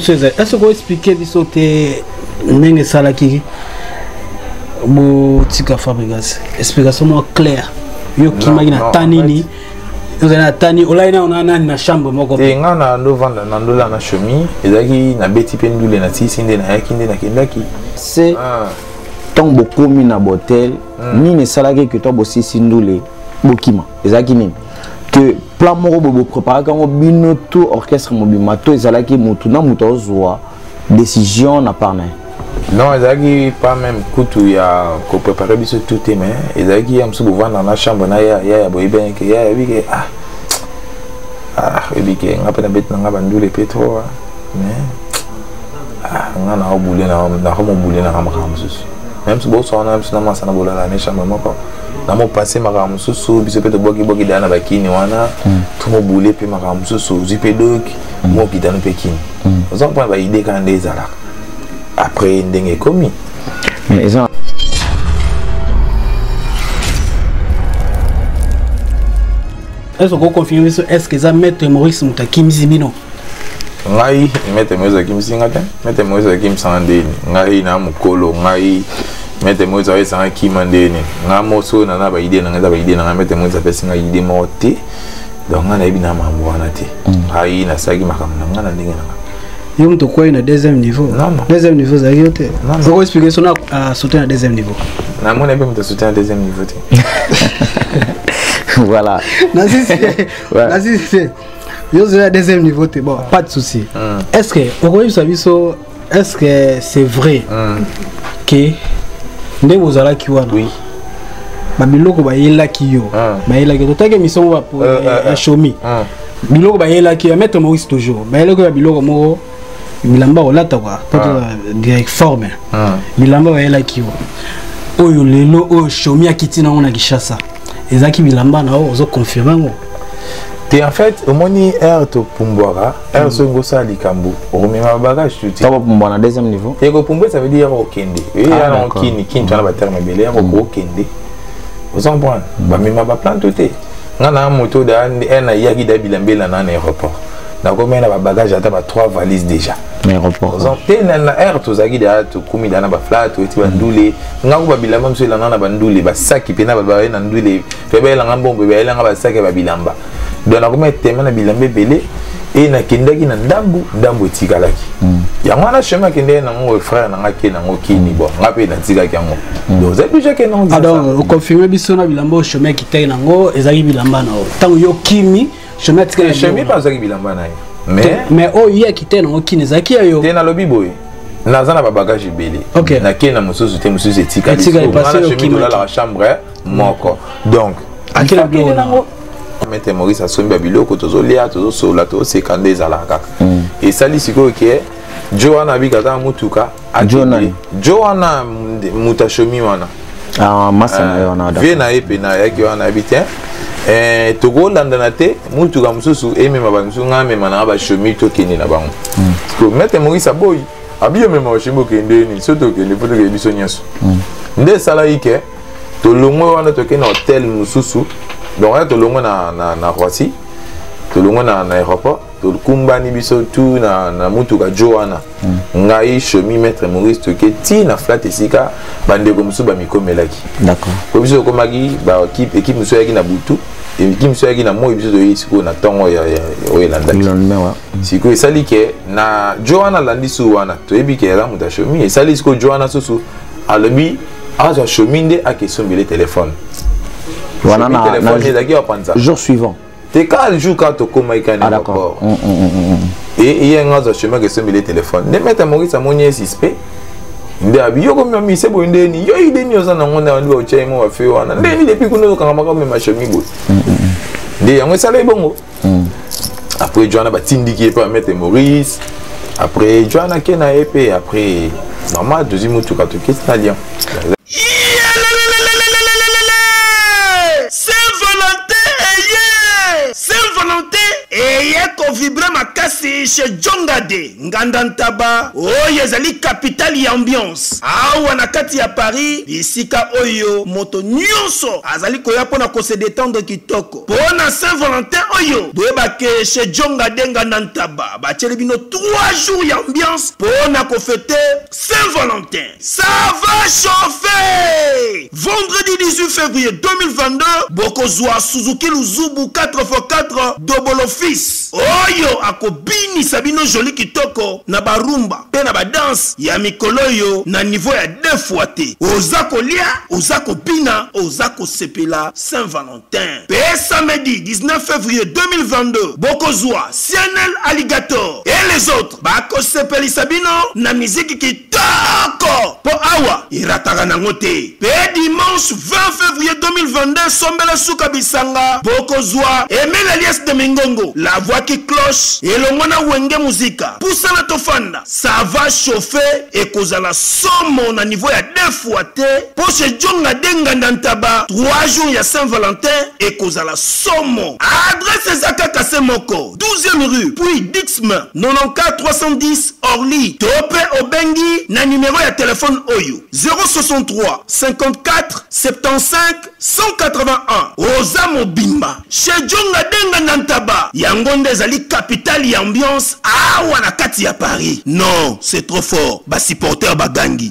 est-ce que vous expliquez bisoté n'enge salaki mo tika fabrigas explication claire yo kimagina tanini vous avez tani olaina on a na chambre moko te ngana ndo vanda na ndola na chemise ezaki na beti pe ndule na tisinde na yakinde na kendaki c'est tant beaucoup mina botel ni ne salaki que toi bossi sindule bokima ezaki nini que plan moko bobo préparer quand bino tout orchestre mobimato ezalaki mutu na mutu ozwa décision na parna non ezalaki pas même kutu ya ko préparer biso tout mais ezalaki am subu vanda na chambre na ya boyeben ke ya bike ebike ngapa na bet na ngaba ndule petro mais ngana obule na ko mobule na kama kamsusu même si boso na msina masana bola la ne chambre moko na mo passer makamsusu biso peto boki dana bakini wana tout mobule pe makamsusu zipe dok mo kitano pe kini ozo pa ba idée quand des ala après ndenge commis mais ils ont est-ce que vous confirmez est-ce que ça maître Maurice Mutakimi Zibino ngai maître Maurice Kimsingata maître Maurice Kimsandeni ngai na mukolo ngai maître Maurice Ayesanga Kimandeni ngamoso na ba idée na ba idée na maître Maurice pesinga idée morte donc ngana ibina mamwana te ngai na sagi makamna ngana ndenge na yo mto kwa na deuxième niveau deuxième niveau za yote faut expliquer son à sauter à deuxième niveau na mon ebe mto sauter à deuxième niveau te voilà Nazi yo à deuxième niveau te bon pas de souci est-ce que est-ce que c'est vrai que ndé bozala kiwana oui babiloko ba yela kiyo ba yela kiyo totake mission ba pour shomi biloko ba yela kiyo mettre Maurice toujours ba yela ko biloko mo bilamba olata kwa direct forme bilamba ba yela kiyo oyo lelo o shomi akitina ona Kishasa ezaki bilamba na ozo confirmer ngo te en fait au moni air to pumbwara air so ngosa likambu o mema bagage tout ça va pumbwa na deuxième niveau et ko pumbwe ça veut dire au kende et ya na kini tana ba terme belé au kende vous en prendre ba mema ba plan tout te ngana moto da na yaki da bilambela na aéroport na ko mena ba bagage ata ba 3 valises déjà aéroport vous en te na air to zaki da to kumi da na ba flat to eti ba ndule ngako ba bilamba mso la na ba ndule ba saki pena ba na ndule fe ba la ngambombe ba la ngaba saki ba bilamba donc na ko mettre na bilambe belé et na kendaki na ndambu etikalaki yango na chemin kende na ngo frère na ngake na ngo kini bon ngape na tikaki yango donc c'est déjà que non alors on confirme biso na bilamba chemin kitaki na ngo ezaki bilamba na tango yo kimi chemin tikaki chemin pas ezaki bilamba na mais oh hier kitaki na ngo kini ezaki yo te na lobi boy na zana ba bagage belé na kena mususu te mususu etikaki passer au chemin dans la chambre moko donc akela bilo Maître Maurice a sombi biloko tozolia tozosola to sekande ezalaka et sali siko ke Joana bikata mutuka Joana mutashomi wana masa na yona da vena epe na yaki wana habite togo landana te mutuka mususu emema bansu ngamema na ba shomi to keni na bango ko Maître Maurice aboyi abiyo mema wa shimbo kende ni soto kende poto ke biso nyaso nde sala ike to longo wana to kena hotel mususu donc là tout le monde na Roissy tout le monde na aéroport tout le kumbani biso tout na mutuka Joana ngai chemin Maître Maurice to ke ti na flat esika bande ko musu ba mikomelaki d'accord ko biso ko magi ba équipe musu yaki na butu équipe musu yaki na mo biso to yisiko na tongo ya oyelandaki siko esali ke na Joana landi su wana to ebike la muta chemin esali siko Joana susu alobi aza chemin de akesombele téléphone voilà jour suivant t'es quand le jour quand tu commences à d'accord et il y a un autre chemin que c'est le téléphone ne Maître Maurice a mon suspect nde abiyo ko mi se bo nde ni yo ide ni oza na ngona ndi o chemo wa fe wana nde ni depuis kuno ka ngama ka me machemi bo nde yango sala bongo après Joana ba tindiki pa Maître Maurice après Joana kena épée après maman deuxième mutu ka to kestalien vibre makasi chez Djongade Ngandantaba oyo ezali capitale ya ambiance awa na kati ya Paris isika oyo moto nyonso azali koya pona ko se détendre kitoko pona Saint-Valentin oyo boyebake chez Djongade Ngandantaba bacheli bino 3 jours ya ambiance pona ko fêter Saint-Valentin. Ça va chauffer. Vendredi 18 février 2022 bokozwa Suzuki Luzubu 4x4 double office oyo akobini sabino joli kitoko na barumba pe na badance ya mikolo yo na niveau ya 2 fois te ozako lia ozako bina ozako sepela Saint-Valentin. Pe samedi 19 février 2022 bokozwa Cianel Alligator et les autres bako sepeli sabino na musique kitoko po awa irataka nango te. Pe dimanche 20 février 2022 sombela suka bisanga bokozwa Emile Alias de Mingongo la voix qui cloche et le mona wenge musica poussa la tofanda ça va chauffer et cause la somme na niveau ya 2 fois te pour ce Djongade Ngandantaba 3 jours ya Saint-Valentin et cause la somme adresse Zaka Kasemoko 12e rue puis Dixme 94 310 Orly Topé Obengi na numéro ya téléphone oyo 063 54 75 181 Ozamo Bimba chez Djongade Ngandantaba yangonde ezali capitale ya ambiance awa na kati ya Paris. Non, c'est trop fort. Ba supporter bagangi.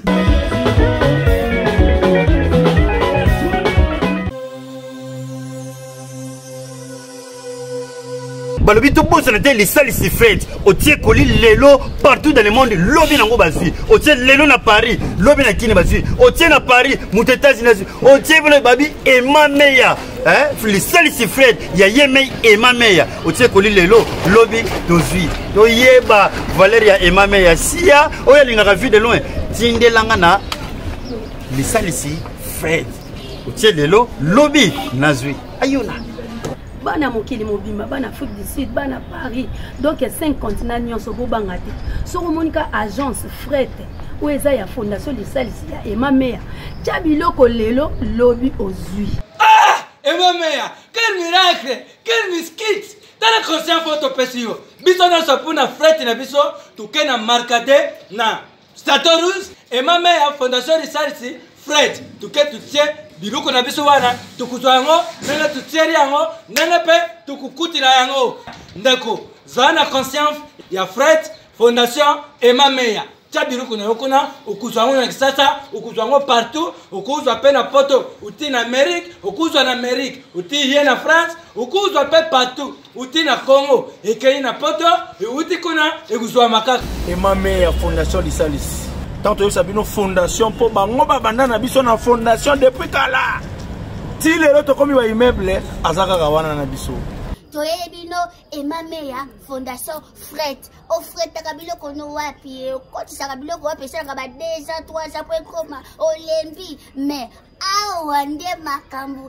Balobi to boss na les salles si fête au tie koli lelo partout dans le monde lobi nango bazui au tie lelo na Paris lobi na kini bazui au tie na Paris mutetasi na au tie bolo babi et ma meya les salles si fête ya yemei et ma meya au tie koli lelo lobi dozui to yeba Valeria et ma meya sia oya linga vu de loin tindelanga na les salles si fête au tie lelo lobi nazui ayona bana mokili mobima bana Afrique du Sud bana Paris donc 5 continents nyonso bobanga te soko monika agence fret ou eza ya fondation de salisi ya Emma Meya tia biloko lelo lobi ozui Emma Meya quel miracle quel miskit tala conscient photo pesio biso na sapuna fret na biso tukena markade na Statorus Emma Meya fondation de salisi fret tuketutie biloko na biso wana tukuzwa yango nene tutieri yango nene pe tukukutila yango ndeko zana conscience ya Fred Fondation Emma Meya tia biloko na yokona ukuzwa yango na kisasa ukuzwa yango partout ukuzwa pe na poto uti na Amérique ukuzwa na Amérique uti ye na France ukuzwa pe partout uti na Congo ekei na poto uti kuna ekuzwa makaka Emma Meya Fondation Lisalis tant que sabino fondation pour bango babanda na biso na fondation depuis kala ti lelo to komi ba immeuble azaka kawana na biso toyele bino Emma Meya Fondation Fret o Fret takabilo kono wapi koti sakabilo ko wapi sanga ba 2 ans 3 ans pour koma olembi mais awande makambu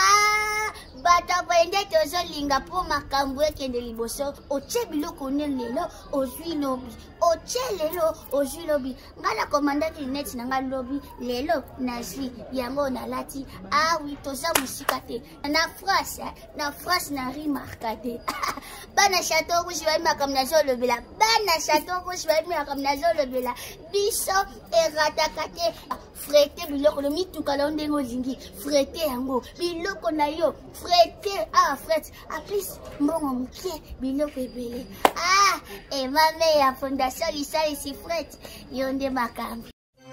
bata bende tozo linga po makambu ekende liboso oche biloko lelo ozwi lobi oche lelo ozwi lobi ngala komandaki net nanga lobi lelo nazi yango na lati oui toza musika te na France na remarqué bana château rouge ba makamna zo lobela bana château rouge ba makamna zo lobela biso eratakate frete biloko lo mituka la ndengo zingi frete yango biloko na yo frete fret a plus mbongo mke biloko ebele Emma Meya Fondation Lisalis Fret yonde makambi.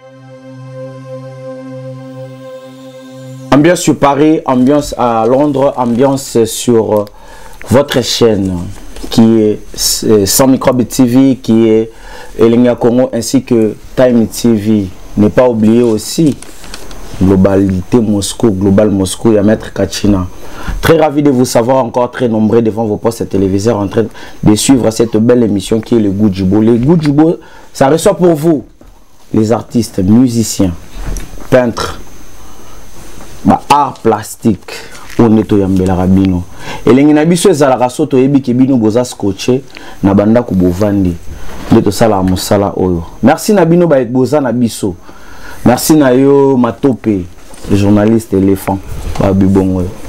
Ambiance sur Paris, ambiance à Londres, ambiance sur votre chaîne qui est Sans Microbe TV, qui est Elenia Congo ainsi que Time TV. Ne pas oublier aussi Globalité Moscou, Global Moscou, il y a Maître Kachina. Très ravi de vous savoir encore très nombreux devant vos postes téléviseurs en train de suivre cette belle émission qui est le Goût du Beau. Le Goût du Beau, ça reçoit pour vous les artistes, musiciens, peintres, art plastique. On est au Yambela Rabino. Et les Nabiso ezalaka soto yebi kebino boza scotché na banda ko bovandi. De sala mosala oyo. Merci Nabino ba boza na biso. Merci na yo Matope, le journaliste éléphant. Ba bibongo.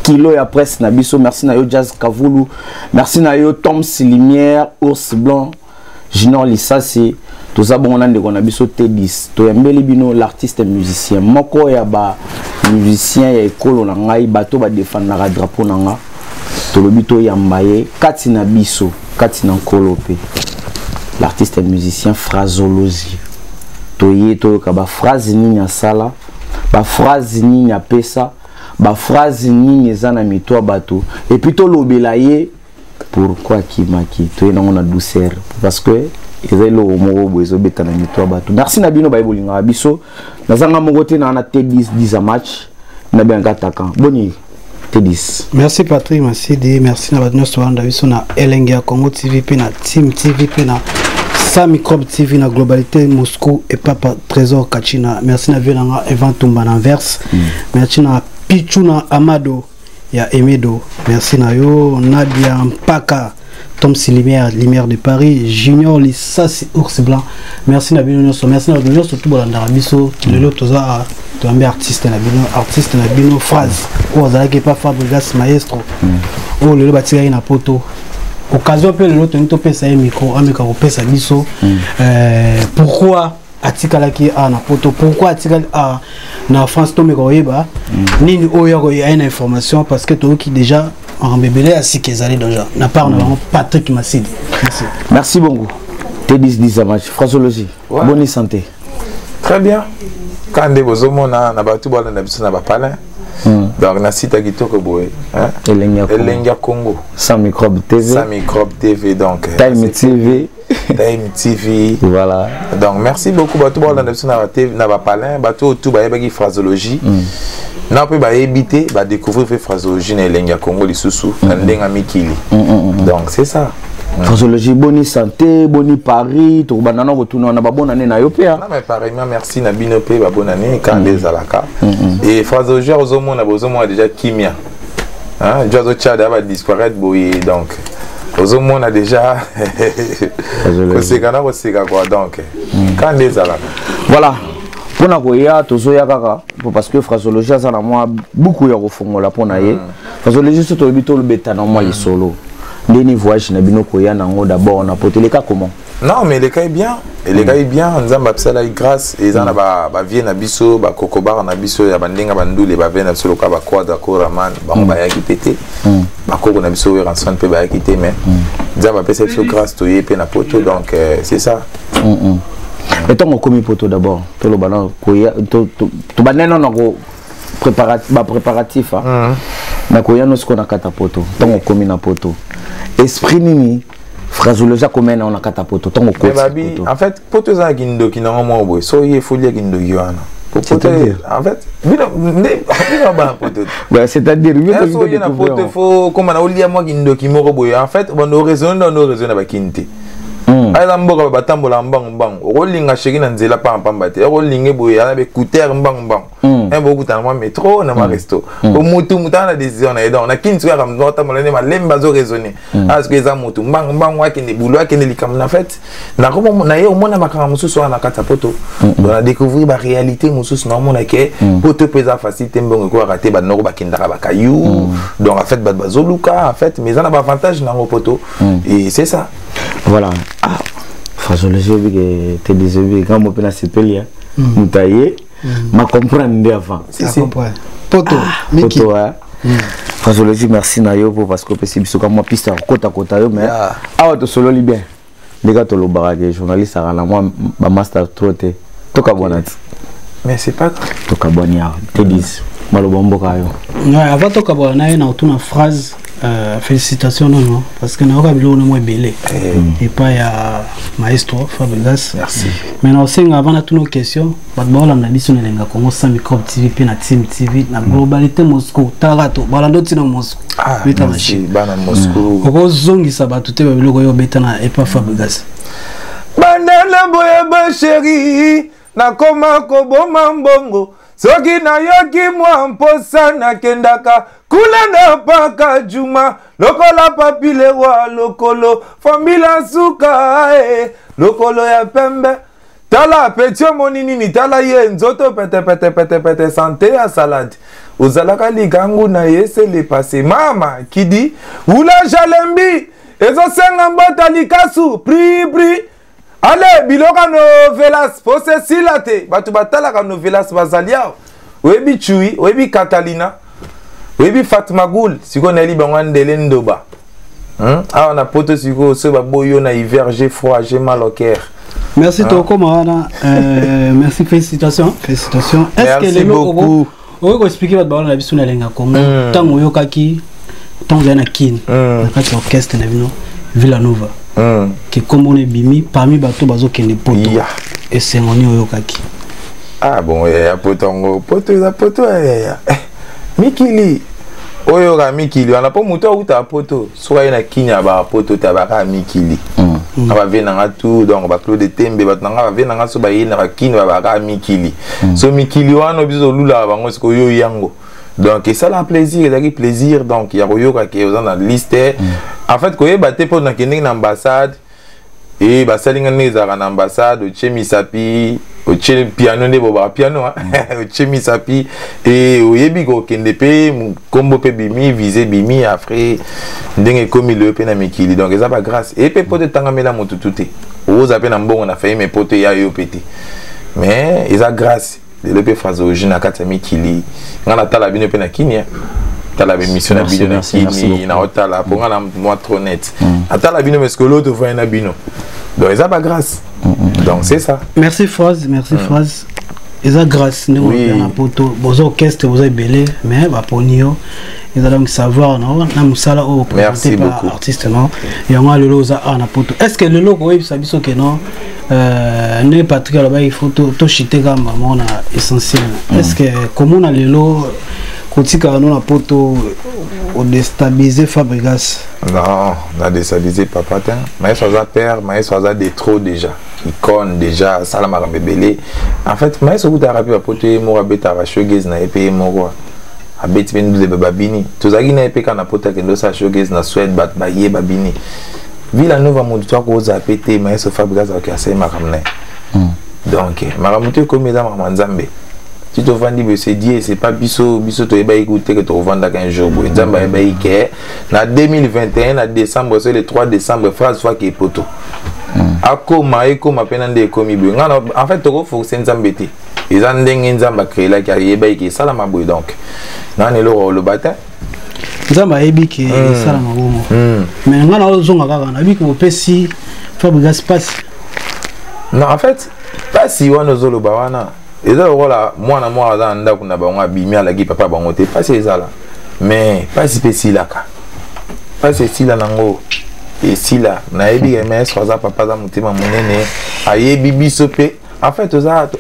kilo ya presse na biso. Merci na yo Jazz Kavulu, merci na yo Tom Silimière, Ours Blanc, Junior Lissasi, tout ça bon on a ndeko na biso T10. To yambeli bino l'artiste musicien moko ya ba musicien ya ekolo na ngai bato ba défendre na drapeau na nga. To lobito yambaye kati na biso, kati na kolope. L'artiste musicien Phraseologie. Toye to ka ba phrase ni nya sala, ba phrase ni nya pesa, ba phrase ni nya na mito bato. Et puis to lobela ye pourquoi qui maki to na ngona douceur parce que ezelo moko bozo beta na mito bato. Merci na bino ba bolinga biso. Nazanga mogote na na T10 match na bien attaquant. Boni T10. Merci Patrick Masidi, merci na badno soanda biso na Elengia Congo TV pe na Team TV pe na Sa Microbe TV na Globalité Moscou et Papa Trésor Kachina. Merci na Velanga Evan Tumba na Verse. Merci na Pichuna Amado ya Emedo. Merci na yo Nadia Mpaka, Tom Silimière, Lumière de Paris, Junior Lissasi Ours Blanc. Merci na bino so, merci na bino surtout bolanda biso lelo toza toambe artiste na bino phrase ou azalaki pas Fabregas maestro. Oh lelo batika na poto. Occasion pe lelo to pesa micro ameka ko pesa biso pourquoi atikalaki na poto, pourquoi atikali na France to meka oyeba nini oyo ko ya une information parce que to qui déjà en bébélé à si qu'ils allaient déjà na part na Patrick Masidi. Merci beaucoup. T10 match Phraseologie. Bonne santé. Très bien. Quand des bozomona na batu bala na biso na bapala. Donc na site kitoko boy, hein? Elengia Congo. Sa Microbe TV donc. Time TV. Time TV. Voilà. Donc merci beaucoup batu bala na biso na bapala, batu tout ba yebaki Phraseologie. Na peut ba éviter ba découvrir Phraseologie na Elengia Congo lisusu na ndenga mikili. Donc c'est ça. Phraseologie, bonne santé, bonne Paris, tout le monde retourne na bonne année na yopéa. Non mais pareillement merci na binopé ba bonne année quand des alaka. Et Phraseologie ozomo na bozomo déjà kimia. Hein, Jozo Tchad va disparaître boy donc. Ozomo na déjà Koseka quoi donc. Quand des alaka. Voilà. Pona koya tozoya kaka parce que Phraseologie ça na moi beaucoup ya kofongola pona ye. Phraseologie c'est to bito le beta na moi les solo. Les voyages na bino koya nango d'abord on a poté les cas comment? Non mais les cas est bien, et les cas est bien, on zamba psala grâce et ça na ba vie na biso ba kokobar na biso ya bandinga bandule ba vie na solo ka ba quadra koraman ba on ba ya kipete. Ba koko na biso we ranson pe ba kité mais zamba pesa biso grâce to ye pe na poto donc c'est ça. Et ton commis poto d'abord, to lo bana koya to baneno na ko préparatif na koya no sko na kata poto, ton commis na poto. Esprit nini Phraseologie comme on a katapoto ton au côté. En fait poto za gindo ki na mo boy so ye folie gindo giwana. En fait c'est-à-dire faut comme on a olia moi gindo ki mo boy en fait on raison ba kinte. Ala mboka batambola mbang olinga sheki na nzela pamba te olinge boye ala be couteur mbang beaucoup dans moi métro na ma resto o mutu mutana décision na donc na kintu ya kamnota molene malemba zo raisonner parce que za mutu mbang wa kende boulot wa kende likam na fait na ko na ye o mona makanga mususu na kata poto on a découvrir ba réalité mususu na mona ke poto pesa facilité mbongo ko raté ba noko ba kindaka ba kayu donc en fait ba zoluka en fait mais ça na ba avantage na poto et c'est ça. Voilà. Ah, Phraseologie que t'es désolé quand mon pena s'appelle Moutaye, m'a comprendre avant. Si Poto, Poto Phraseologie merci nayo parce que possible ce comme moi piste côte à côté mais ah to solo li bien. Les gars to lo barage journaliste à la moi ma master troté. Toka bonat. Mais c'est pas toka bonia. Te dis malobombo kayo. Ouais, avant toka bonana na une phrase félicitations non parce que na kabilo no belé et pas ya maestro Fabregas. Merci. Maintenant aussi avant na toutes nos questions ba bola na biso na lenga Congo Sa Microbe TV pe na Team TV na Globalité Moscou tarato balando tina Moscou beta machine bana Moscou ko zongi sabatu te ba biloko yo beta na et pas Fabregas bandana boya ba chéri na koma ko boma mbongo soki na yoki mwa mposa na kendaka kula na paka juma lokola papile wa lokolo famila suka lokolo ya pembe Tala petit monini ni tala ye nzoto pete santé à salade. Ozalaka ligangu na yese le passé mama qui dit oula jalembi ezo senga mbota likasu pri allez biloka novelas pose silate batu batala ka novelas bazalia webi chui webi Catalina webi Fatma Goul siko na li bangwandele ndoba ah na poto siko se baboyo na hiver j'ai froid j'ai mal au cœur. Merci Toko Marana. Merci, félicitations. Félicitations. Est-ce que les mots on va expliquer votre parole à la vision de l'Enga Congo. Tant que Yokaki, tant que Yanakin, la orchestre de Villanova, qui comme on est bimi parmi bateaux bazo qui n'est pas et c'est on est Yokaki. Ah bon, il y a potongo, poto, Mikili. Oyo ga Mikili, on a pas moto ou ta poto, soit il y a Kinya ba poto tabaka Mikili. On va venir à tout, donc on va clore des thèmes, on va venir à soba yina ba Kinya ba Mikili. So Mikili on a besoin lula ba ngo sko yo yango. Donc et ça la plaisir, il y a plaisir donc il y a yo ka qui dans la liste. En fait ko yebate pour na kende na ambassade et ba salinga neza na ambassade au Chemisapi au piano ne boba piano au Chemisapi et au yebi ko kende pe kombo pe bimi visé bimi après ndenge komi le pe na Mikili donc ça pas grâce et pe pote tanga mela motututé aux appels en bon on a fait mes potes ya yo pété mais ils a grâce le pe phrase au jeune akata Mikili ngana tala bino pe na Kinya tala be mission na bino na Kini na otala pour ngana moi trop net atala bino parce que l'autre voit na bino donc ils a pas grâce. Donc c'est ça. Merci Phrase, merci Phrase. Ils ont grâce, nous on a poto, vos orchestres vous avez belé, mais bah pour nous, ils ont donc savoir non, na musala au présenté par artiste non, et on a le lot à na poto. Est-ce que le lot oui ça biso que non, ne Patrick là-bas il faut to chiter comme maman na essentiel. Est-ce que comment on a le lot Kotika non na poto au déstabiliser Fabregas. Non, on a déstabilisé papa tiens. Mais ça a peur, mais ça a des trop déjà. Icône déjà, Salama Bébélé. En fait, mais ça vous a rappelé à poto mora beta va showgaze na épée mora. A beti ben de babini. Tout ça qui na épée kana poto que ndo sa showgaze na Suède bat baye babini. Villanova mo toi ko za pété mais ça Fabregas a cassé makamne. Donc, maramuté comme mesdames Manzambe. Si tu vends des CD, c'est pas biso tu vas écouter que tu vends dans 15 jours. Nzamba eba ike na 2021 na décembre c'est le 3 décembre phrase fois qui est poto. Akoma ekoma penande ekomi bu. En fait toko faut c'est nzambete. Ils ont ndenge nzamba créer la qui eba ike sala maboy donc. Na ne le batin. Nzamba eba ike sala mabomo. Mais ngana ozonga kaka na biko pesi Fabregas passe. Non en fait pas si wana zolo bawana. Et là voilà moi dans nda kuna bango bimi ala ki papa bango te pas c'est ça là mais pas si pesi là ka pas c'est si là nango et si là na ebi ms ça papa za mutima munene ayebi bisope en fait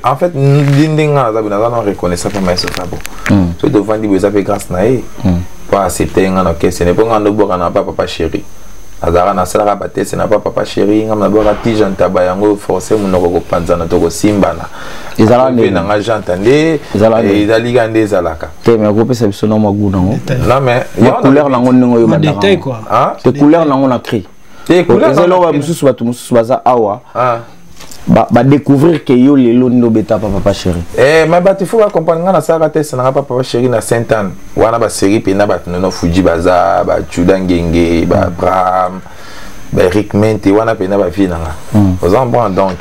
ndinga za bina za non reconnaître pas mais ça bon so de vandi vous avez grâce na pas accepter ngana que ce n'est pas ngando boka na papa chéri azara na sala baté c'est na papa chéri ngam na boka tija ntaba yango forcer munoko ko panzana to ko simbana ezala na nga jantande ezali gande ezalaka te mais ko pesa biso na maguna ngo non mais ya couleur nango ndingo yo bandaka détail quoi te couleur nango na cri te couleur ezelo wa mususu batu mususu baza awa ba découvrir que yo lelo ndo beta papa chéri mais batu faut comprendre nga na sala te c'est na papa chéri na Sainte-Anne wana ba série pe na batu no Fuji baza ba Chuda Ngenge ba Bram ba Rick Mente wana pe na ba fille nanga aux enfants donc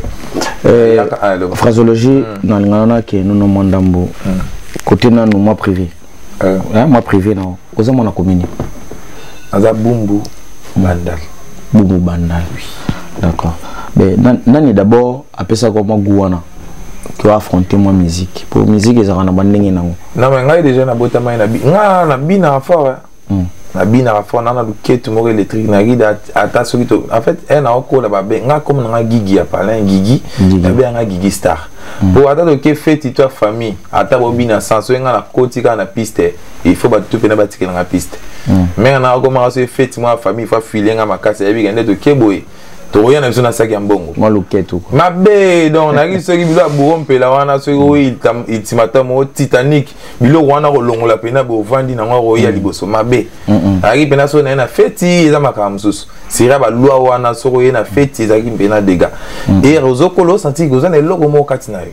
phraseologie dans ngana ke nous mandambo côté na nous moi privé moi privé non aux mon na commune aza bumbu bandal oui d'accord mais nani d'abord après ça comment gouana tu as affronté moi musique pour musique ils ont na bandenge nango non mais ngai déjà na botama na bina fort na bina fort na luketu moko électrique na rida ata soki to en fait na okola ba nga comme na gigi ya palin gigi na be nga gigi star pour ata to ke fête toi famille ata bobina sans so nga na kotika na piste il faut ba tout pena ba tikela na piste mais na okoma so fête moi famille fa filer nga makasi ya bi ngende to ke boy tokoya na biso na saki ya mbongo maluketu mabe donc naki soki bilo abompela wana soki oyi itimata mo Titanic bilo wana kolongola pena bovandi na ngwa koya liboso mabe aki pena so na feti eza makama mususu sira ba loi wana soko ye na feti ezaki pena dega et rozokolo senti que ozana eloko mo kati na yo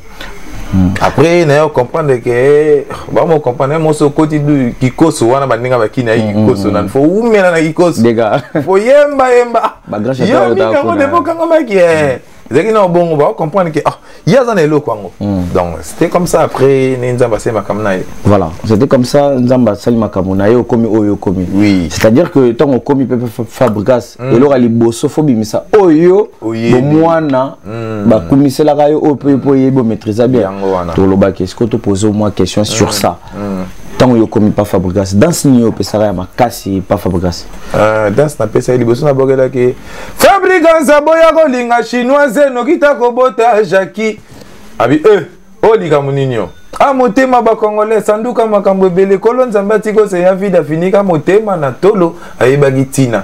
après on comprendre que on comprendre mo so koti du kikoso wana baninga bakina kikoso nan fo umela na kikoso dega fo yemba ba grand chef yo mi kango de po kango maki zaki na bongo ba comprendre que ya za na eloko ngo donc c'était comme ça après nzamba se makamna voilà c'était comme ça nzamba sali makamuna yo komi oyo komi oui c'est-à-dire que tant on komi pepe fabrikas et lora liboso fo bimisa oyo bo mwana ba kumisela ka yo opo yebo maîtriser bien to loba qu'est-ce que tu poses moi question sur ça tant yo komi pas fabrikas danse ni yo pesara ya makasi pas fabrikas danse na pesa liboso na bogela ke fabrikas aboya ko linga chinoise no kita ko bota Jackie abi olika muninyo amotema ba congolais sanduka makambo bele kolonza mbati ko se ya vida finika motema na tolo ayeba gitina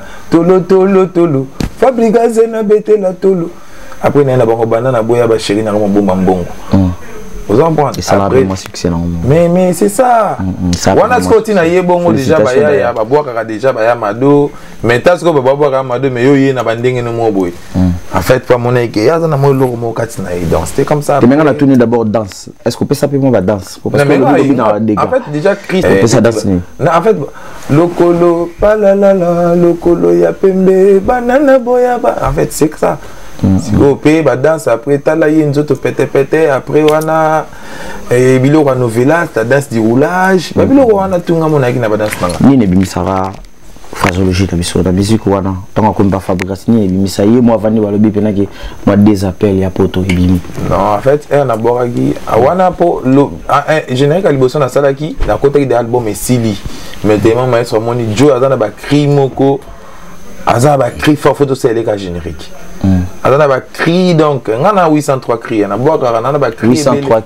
tolo fabrikas na betela tolo après na bango banana boya ba chéri na ko mbomba mbongo vous en prenez ça a vraiment succès non mais c'est ça wana skoti na yebongo déjà ba ya ba boaka déjà ba ya mado mais tasko ba boaka mado mais yo ye na bandenge no mo boy en fait pas mon que ya na mo loko mo katina et donc c'était comme ça mais on a tourné d'abord danse est-ce qu'on peut s'appeler moi danse parce que en fait déjà Christ on peut ça danse en fait lokolo palalala lokolo ya pembe banana boya ba en fait c'est ça si vous payez la danse après tala yenzo to pété après wana bilo ka novela ta danse du roulage bilo wana tunga monaki na danse nanga ni ne bimisara phrasologie ta biso ta musique wana tant qu'on pas fabrication ni bimisa ye moi vandi walobi pena ke moi des appels ya poto bimi non en fait na boraki wana po général liboso na salaki na côté de album esili mais tellement maestro moni Joe azana ba crimoko azana ba cri fort photo c'est les cas générique azana ba cri donc ngana 803 cri na boka ngana ba cri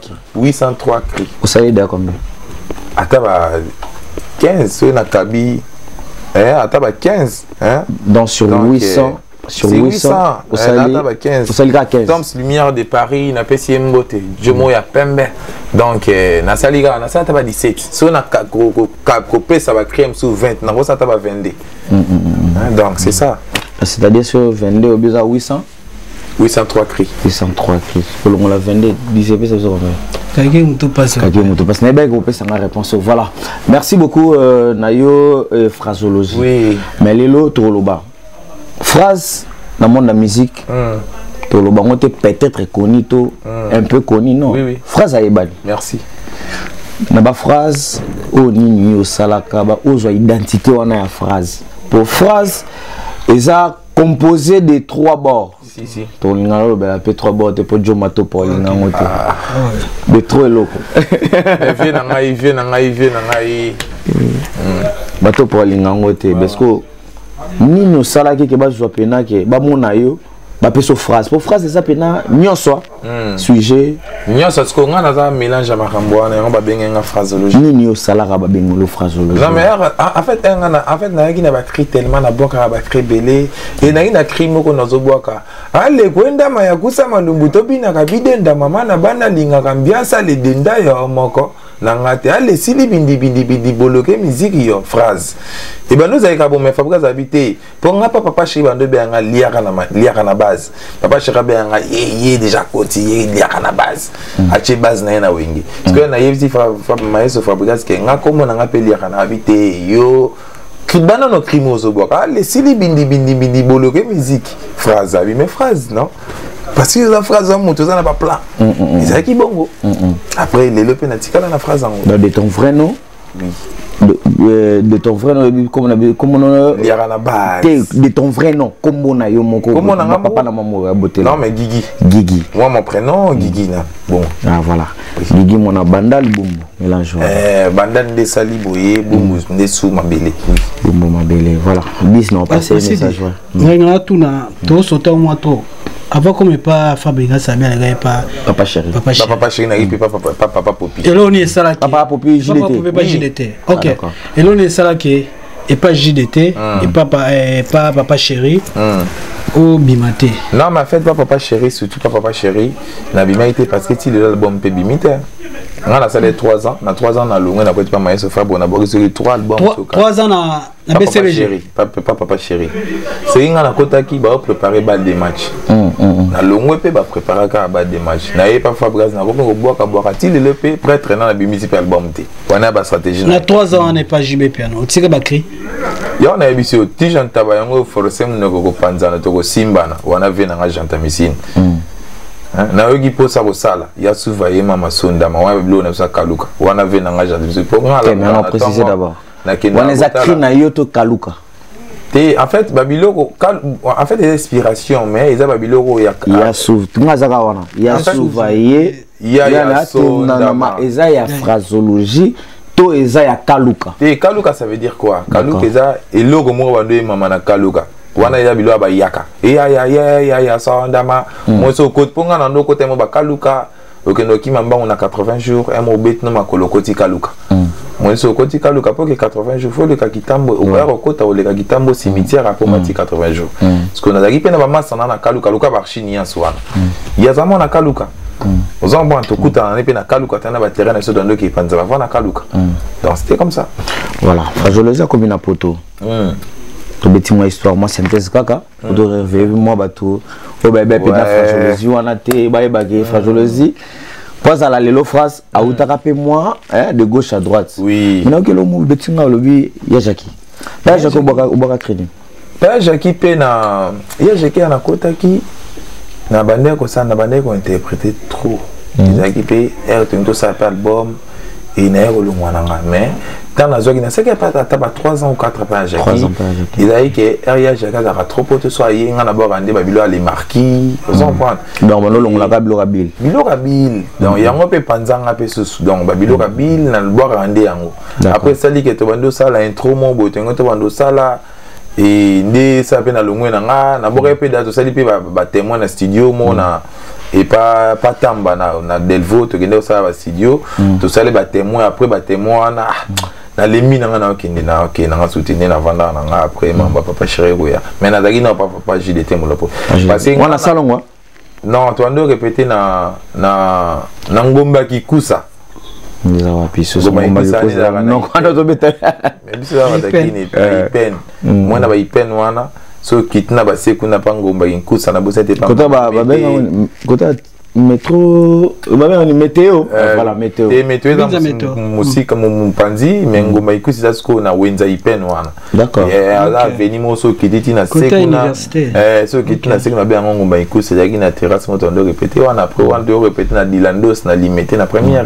803 cri vous savez de combien ataba 15 sur na kabi ataba 15 hein donc sur 800 sur 800 vous savez 15 vous savez 15 Toms lumière de Paris na pesi mbote jomo ya pembe donc na saliga na sata ba 17 so na ko pesa ba crème sous 20 na ko sata ba 22 donc c'est ça c'est-à-dire sur 22 au besoin 800 803 cris 803 cris pour le la 22 disait ça ça Kaki mutu passe n'est pas que ça ma réponse voilà merci beaucoup nayo phrasologie oui mais lelo toloba phrase dans le monde de la musique toloba on était peut-être connu to un peu connu non oui. Phrase à ebani merci na ba phrase o nini o salaka ba ozo identité wana ya phrase pour phrase eza composé de 3 bords si to ngalo ba pe 3 bords te po jomato po ngango te de trop loko vie na ngai bato po ngango te parce que nino salaki ke ba zo pena ke ba mona yo ba peso phrase pour phrase ça pena nyonso sujet nyonso ce qu'on a ça mélange makambo wana on ba benga phrasologie nini yo salaka ba benga lo phrasologie non mais en fait na yaki na ba cri tellement na boka ba cri belé et na ina cri moko na zo boka ale kwenda ma yakusa malumbu to bina ka bidenda mama na bana linga kambiasa le denda yo moko nangate ale sili bindi boloke musique yo phrase et ben nous avec abo me fabrique habiter pour nga papa chez bando be nga liaka na base papa chez be nga ye déjà côté liaka na base ache base na wengi parce que na yebisi maestro fabrique que nga comme na nga pe liaka na habiter yo kibana no crimoso boka ale sili bindi boloke musique phrase abi mais phrase non parce que la phrase en moto ça n'a pas plat c'est qui bongo après les lopes natika la phrase en de ton vrai nom oui de ton vrai nom comme on il y a la base de ton vrai nom comme on a yo moko comme on a papa na maman beauté non mais Guigui moi mon prénom Guigui là bon ah voilà Guigui mon bandal bumbu mélange bandal de sali boye bumbu de sou mabele bumbu mabele voilà bis non passer message ouais tout na to sauter moi to avant comme pas fabriquer ça bien les pas papa chéri n'arrive pas papa popi et là on est ça papa popi JDT OK et là on est ça et pas JDT et pas papa chéri au bimate. Non, mais en fait, papa chéri, surtout papa chéri, n'a bimate parce que tu l'album peut bimite. On a ça les 3 ans. On a 3 ans dans le on a pas moyen se faire on a besoin 3 albums. 3 ans na BCBG. Papa chéri. C'est une na kota qui va préparer bal des matchs. Na longue pe ba préparer ka bal des matchs. Na pas Fabrice na ko boire ka ti le pe prêtre na bimite album té. On a ba stratégie. Na 3 ans on n'est pas JB piano. Tu sais ba cri. Ya on a biso ti janta ba yango forcément na ko panza na to ko simba na. On a vu na janta misine. Na yogi posa bosala ya suva ye mama sonda ma wa blo na sa kaluka wana ve na ngaja de pour ngala na préciser d'abord wana za krina yoto kaluka te en fait babiloko en fait des inspirations mais eza babiloko ya suva ngaza ka wana ya suva ye ya sonda ma eza ya phrasologie to eza ya kaluka te kaluka ça veut dire quoi kaluka eza eloko mo bando mama na kaluka wana ya bilo ba yaka ya sondama moso ko ponga na ndoko temo ba kaluka okendo ki mamba on a 80 jours et mo bet no makolo koti kaluka moso koti kaluka pour que 80 jours faut le kakitambo au ba kota o le kakitambo cimetière pour mati 80 jours parce qu'on a dagi pena ba masana na kaluka luka ba chini ya swana ya zama na kaluka ozombo antokuta na pe na kaluka tana ba terrain so dans qui panza ba na kaluka donc c'était comme ça voilà je les ai comme na poto to beti moi histoire moi synthèse kaka de rêver moi bato o bébé pe na phrasologie wana te ba ke phrasologie pas à la lelo phrase a utaka pe moi de gauche à droite oui mais que le mot beti nga lobi ya Jackie là Jackie obaka crédit pa Jackie pe na ya Jackie na kota ki na bande ko ça na bande ko interpréter trop Jackie pe to ça album et na yero longwana nga mais dans la zone, c'est qu'il n'y a pas 3 ans ou 4 ans à Jackie. Il a dit que Ria Jackie a trop de soit il y a d'abord un débat les marquis. Vous comprenez? Donc on l'a bilorabil. Bilorabil. Donc il y a un peu panzang un peu sous. Donc bilorabil na le boire un dé ango. Après ça dit que tu vas ça la intro mon beau tu vas ça là et né ça peine à l'ongwe na boire peu d'ato ça dit ba témoin na studio mon na et pas tamba na Delvo to gende ça ba studio to ça les ba témoin après ba témoin na les mines na okende na ok na soutenir na vanda na après mamba papa chéri goya mais na dagi na papa JDT mo lopo parce que on a salon non tu dois répéter na ngomba kikusa Nisa wapi so ngomba kikusa non quand to beta mais biso na takini pen moi na ba ipen wana so kitna ba sekuna pa ngomba kikusa na bosete pa kota ba benga kota métro ni météo voilà météo et météo dans musique mon panzi mais ngoma ikusi ça sko na wenza ipen wana d'accord et là veni moso kiditi na sekuna so kiditi na sekuna ba ngoma ikusi yaki na terrasse moto ndo répéter wana après wana de répéter na Dilandos na limité na première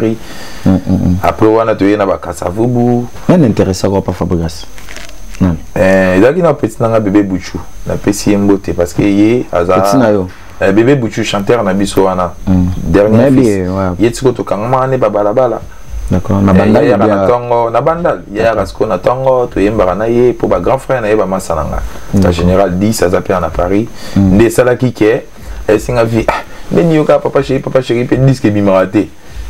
après wana to yena ba Kasavubu on intéressant quoi pas Fabrice non yaki na petit na bébé Bouchou na pesi mbote parce que yé petit na yo bébé Bouchou chanteur na biso wana dernier fils yetiko to kangama ne babalabala d'accord na bandal ya na tongo na bandal ya rasko na tongo to yembara na ye pour ba grand frère na ye ba masananga en général 10 azapé en Paris ndé sala kike singa vi beni yoka papa chéri pe disque bimarate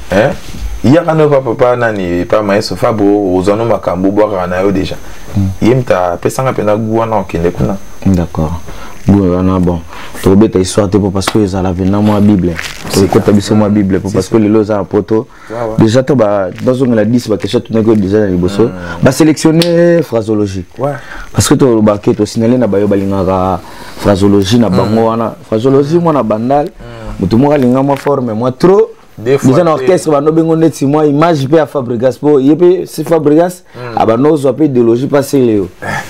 ya kana papa nani pa maestro Fabo ozono makambo boka na yo déjà yemta pesanga pena guana okende kuna d'accord bon to beta histoire te parce que ça la venant moi Bible c'est quoi ta biso moi Bible parce que les lots à poto déjà to ba dans on la 10 ba question tout nego déjà na liboso ba sélectionner phrasologie parce que to ba ke to signaler na ba yo balingaka phrasologie na bango wana phrasologie moi na bandal mutu mo linga moi forme moi trop déjà na orchestre ba no bengo neti moi image pe à Fabregas po yepé c'est Fabregas aba no zo pe idéologie passer léo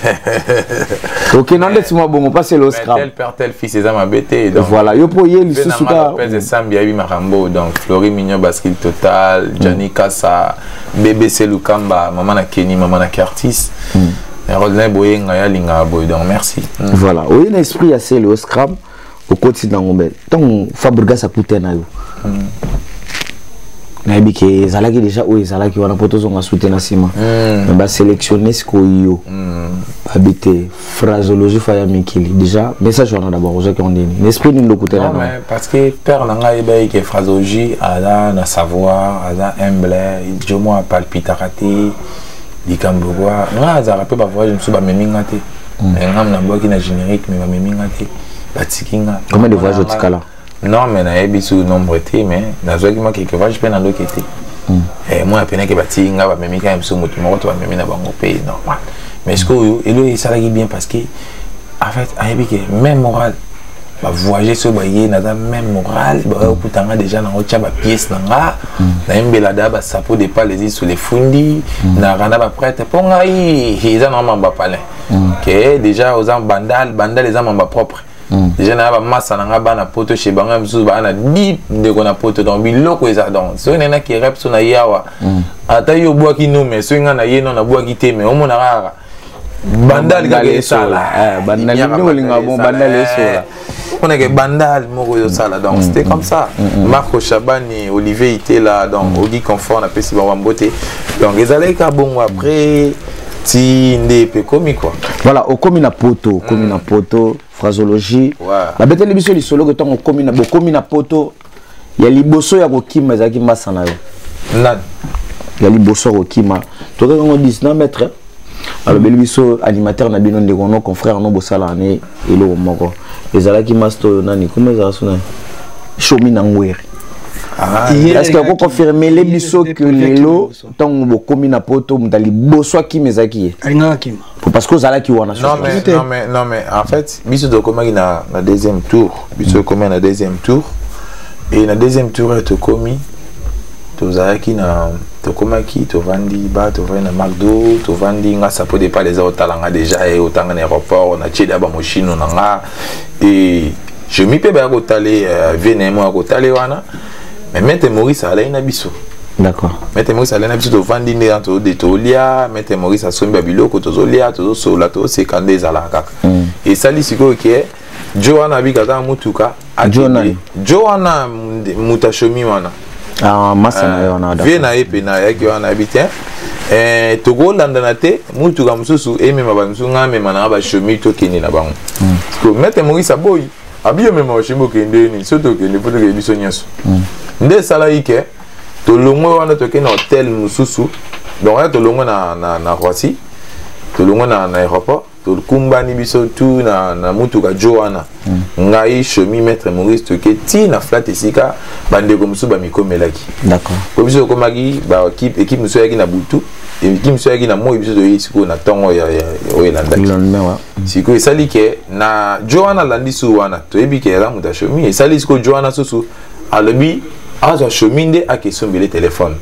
ok non neti moi bon passer le scrap tel père tel fils c'est ma bêté donc voilà yo po ye li susuka pèse Sambi abi Marambo donc Flori Mignon Basket Total Johnny Kassa BBC Lukamba maman na Kenny maman na Curtis Rodin Boyenga ya linga boy donc merci voilà oui un esprit assez le scrap au quotidien ngombe donc Fabregas a coûté na yo nayebi ke ezalaki déjà oyo ezalaki wana po tozonga soutenir sima mais basélectionner sikoyo babite phrasologie faya mikili déjà message wana d'abord ozaki ondeni l'esprit nini lokutela non mais parce que père nanga yebai ke phrasologie ala na savoir ala humble jomo palpitarate likambo nga azara pe ba voyage msu ba meminga te ngam na boki na générique mais ba meminga te batikinga. Combien de voyages au Tikala? Non, mais na yebi sous nombre té mais na zoki moi quelques voyages pe na lokete. Et moi apena ke batikinga ba memi ka mso mutu moko to ba memi na bango pays normal. Mais ce que elo ça lagi bien parce que en fait ayebi que même moral ba voyager sur ba yé na même moral ba okutanga déjà na ocha ba pièce nanga na mbela da ba sapo de pas les sur les fundi na rana ba prêtre ponga yi ils en ont ba palais. Que déjà aux bandal les hommes ba propre. Déjà na ba massa na ba na poto chez banga msusu ba na deep de ko na poto donc biloko eza donc so nena ki rep so na yawa ata yo bwa ki no mais so nga na ye no na bwa ki te mais omo na rara bandal ga sala bandal ni linga bon bandal sala on a que bandal moko yo sala donc c'était comme ça. Marco Chabani Olivier était là donc Ogi Confort na pesi ba mbote donc ezalai ka bon après ti ndé pe komi quoi. Voilà, au komi na poto, phrasologie. La bête les biso lisolo que ton komi na poto, ya liboso ya kokima za kimba sana yo. Nan. Ya liboso kokima. To ka ngo 19 mètres. Alors bel biso animateur na bino ndeko no confrère no bosala né elo moko. Ezala ki masto nani comment ça sona? Shomi na ngweri. Est-ce que vous confirmez les bisous que les lots tant que commis na poto mdali boso qui mezaki parce que zala qui wana non mais en fait bisous de commis na deuxième tour bisous commis na deuxième tour et na deuxième tour est commis to zala qui na to komaki to vandi ba to vandi na McDo to vandi nga sapo de pas les autres talanga déjà et autant en aéroport na cheda ba mochino nga et je m'y peux ba ko taler venemo ko taler wana. Mais Maître Maurice a une abisso. D'accord. Maître Maurice a une abisso de vendre des tolia. Maître Maurice a son babilo, kotozolia, tozo solato, c'est quand des alaka. Et ça, c'est quoi qui est Johanna Bigata Mutuka. Johanna Mutachomi wana. Ah, massa na Vena epena ya ki wana habitant. Togo landanate Mutuka mususu eme mabansu ngame mana ba chomi to kini na bango. Parce que Maître Maurice a boy. Abi même ochimbo kende ni soto kende poto ke biso nyaso. Nde sala ike to longo wana to kena hotel mususu. Donc là to longo na Roissy. To longo na aéroport, to kumba ni biso tout na mutuka Johanna. Ngai chomi Maître Maurice to ke ti na flat esika bande ko musu ba mikomelaki. D'accord. Ko biso ko magi ba équipe musu yaki na butu. Équipe musu yaki na mo biso to yisiko na tongo ya oyelandaki. Siko esali ke na Johanna landisu wana to ebike la muta chomi esali siko Johanna susu alobi azo chominde akesombele téléphone.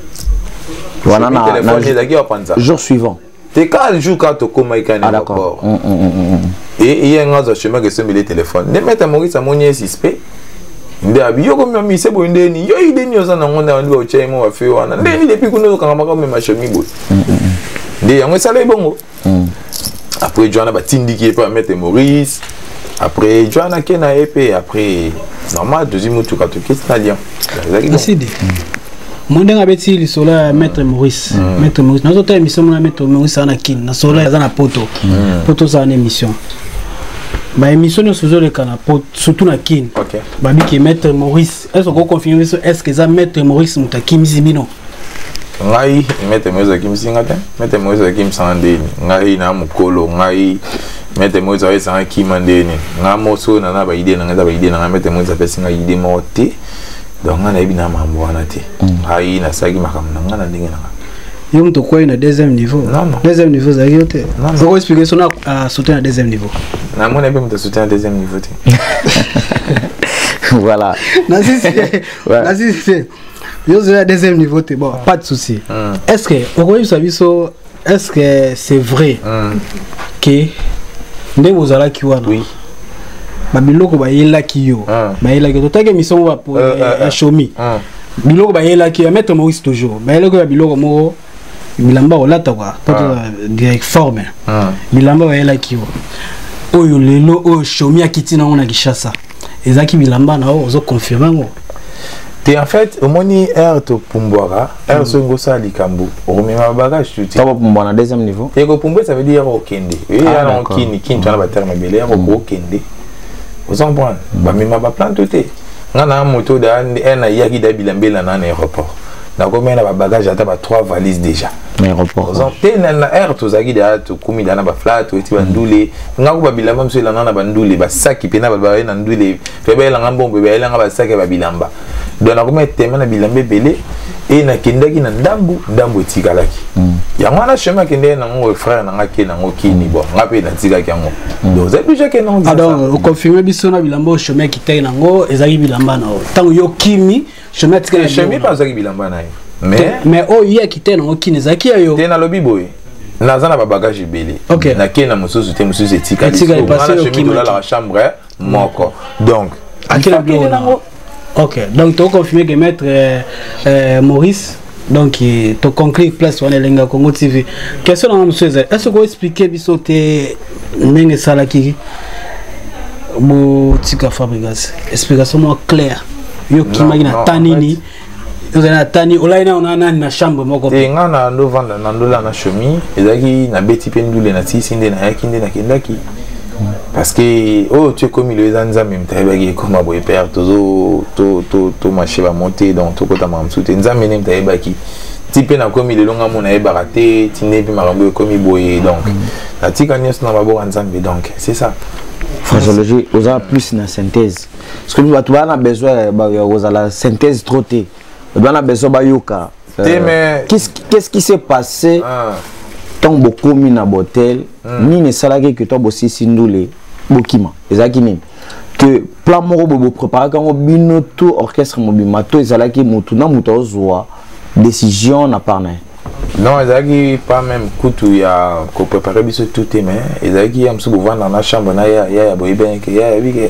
Wana na téléphone ezaki opanza. Jour suivant. Te ka jour ka to koma ikana rapport. Et il y a un azo chemin akesombele téléphone. Ne Maître Maurice amoni suspect. Nde abi yoko mimi sebo ndeni yo ideni yo sana ngonda ndo ochemo wa fe wana. Ndeni depuis kuno kanga maka mema chomi bo. Nde yango sala bongo. Après Johanna batindi qui est pas Maître Maurice. Après Johanna Kena épée après normal deuxième tour quand qu'est-ce italien. Merci. Mon dingue avec si sola Maître Maurice. Maître Maurice. Nous autres émission na Maître Maurice na kin na sola za na poto. Poto za na émission. Ba émission no sozo le kana poto surtout na kin. OK. Ba bi ki Maître Maurice. Est-ce qu'on confirme est-ce que ça Maître Maurice mutakimi zibino? Ngai Maître Maurice akimsinga te. Maître Maurice akimsande. Ngai na mukolo ngai Maître Maurice a essayé qui mandeni nga moso na ba idée na nga ba idée na Maître Maurice a fait singa idée morte donc nga na bina mambo wana te ai na sagi makam na nga na ndenge na yo mto kwa na deuxième niveau deuxième niveau za yote faut expliquer son à sauter à deuxième niveau na mon ebe mto sauter à deuxième niveau te voilà nazi yo à deuxième niveau te bon pas de souci est-ce que est-ce que c'est vrai que nde bozala ki wana oui babiloko bayela ki yo bayela ki totake mission wa pour shomi biloko bayela ki ya Maître Maurice toujours bayela ko biloko mo bilamba olata kwa poto direct forme bilamba bayela ki yo oyo lelo oyo shomi akitina ona Kishasa ezaki bilamba na ozo confirmer ngo. Et en fait, au moni air to pumbwara, air songo sa likambo. Au même bagage tu. Ça va pour na deuxième niveau. Et go pumbwe ça veut dire au kende. Et alors kini tu na ba terme belé au kende. Vous en prenez. Ba même ba plan tout est. Ngana moto da na yaki da bilambela na aéroport. Na ko mena ba bagage ata ba 3 valises déjà. L'aéroport. Te na air tozaki da to kumi dana ba flat to eti bandule. Ngako ba bilamba mso la nana bandule ba saki pena ba na ndule. Febe la ngambo bebe la ngaba saki ba bilamba. Dona kuma tema na bilambe bele et na kendaki na ndambu etikalaki. Yango na chemin kende na ngo frère na ngaki na ngo kini bon. Ngape na tikaki yango. Donc c'est déjà que non. Alors, on confirme biso na bilamba chemin qui tay nango ezaki bilamba na. Tango yo kimi chemin tikaki chemin pas ezaki bilamba na. Mais oh il y a qui tay nango kini ezaki yo. Te na lobi boy. Naza na ba bagage belé. Na kena mususu te mususu etikali. Etikali passé au kimi la chambre moko. Donc akina nango. Ok, donc tu as confirmé que maître Maurice, donc tu as conclu place sur les Congo TV. Question à monsieur, est-ce que vous expliquez bisoté n'enge salaki botika fabrigas? Explication claire. Yo qui magina tanini. Vous avez tani olaina on a na chambre moko. Et ngana ndo vanda na ndola na chemise, ezaki na beti pendule na tisinde na yakinde na kendaki. Parce que oh tu es comme les anzam même taibagi comme abo père to marché va monter donc to kota mamsute nzambe nem taibaki type na comme le longa mona e baraté tine bi marambo comme boye donc la tika nyos na babo nzambe donc c'est ça phrasologie aux a plus na synthèse parce que nous tu as besoin aux a la synthèse trottée tu as besoin ba yoka qu'est-ce qui s'est passé tant beaucoup mis na botel ni ne salaki que toi bossi sindule bokima ezaki nini que plan moko bobo préparer quand bino tout orchestre mobimato ezalaki mutu na mutu ozwa décision na parna non ezalaki pas même kutu ya ko préparer biso tout mais ezalaki am su bovanda na chambre na ya boyben ke ya bike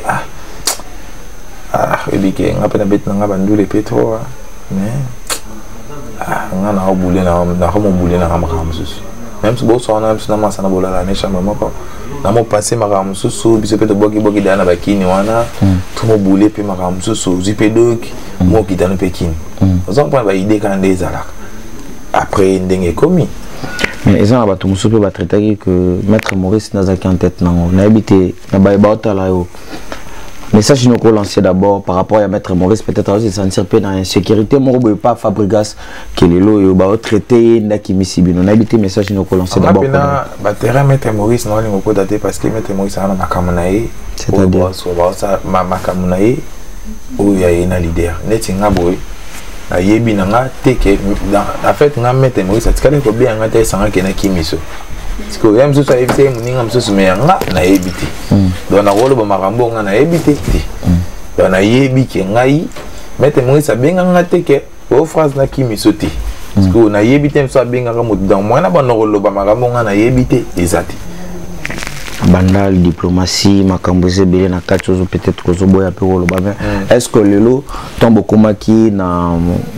bike ngapena bet na ngabandule petro mais ngana obule na homo bule na makamsusu même si vous avez un peu de la chambre, na mo passé maramu susu biso pe to boki dana bakini wana to mo boule pe maramu susu zipe dok mo kitano pe kini ozo pa ba idée quand des alak après ndenge komi mais ils ont abattu musu pe ba traiter que maître Maurice Nazaki en tête nango na habité na ba baota la yo message nous relancer d'abord par rapport à maître Maurice peut-être aussi sentir peu dans insécurité mo boy pas Fabrigas que les lots yo ba traiter ndaki misibino na habité message nous relancer d'abord ba terrain maître Maurice non ni ko dater parce que maître Maurice ana makamunaye c'est-à-dire ça makamunaye ou ya ina leader neti ngaboy na yebi nga teke en fait nga maître Maurice atikale ko bien nga te sanga kena kimiso parce que yam so ça éviter muninga mso me nga na yebite donc na rolo ba marambo nga na yebite donc na yebi ke ngai maître Maurice abenga nga teke o phrase na kimiso te parce que na yebite mso abenga ka mutu dans moi na ba rolo ba marambo nga na yebite ezati bandal diplomatie makamboze belé na kachozo peut-être que zoboya pe rolo ba est-ce que lelo tombo komaki na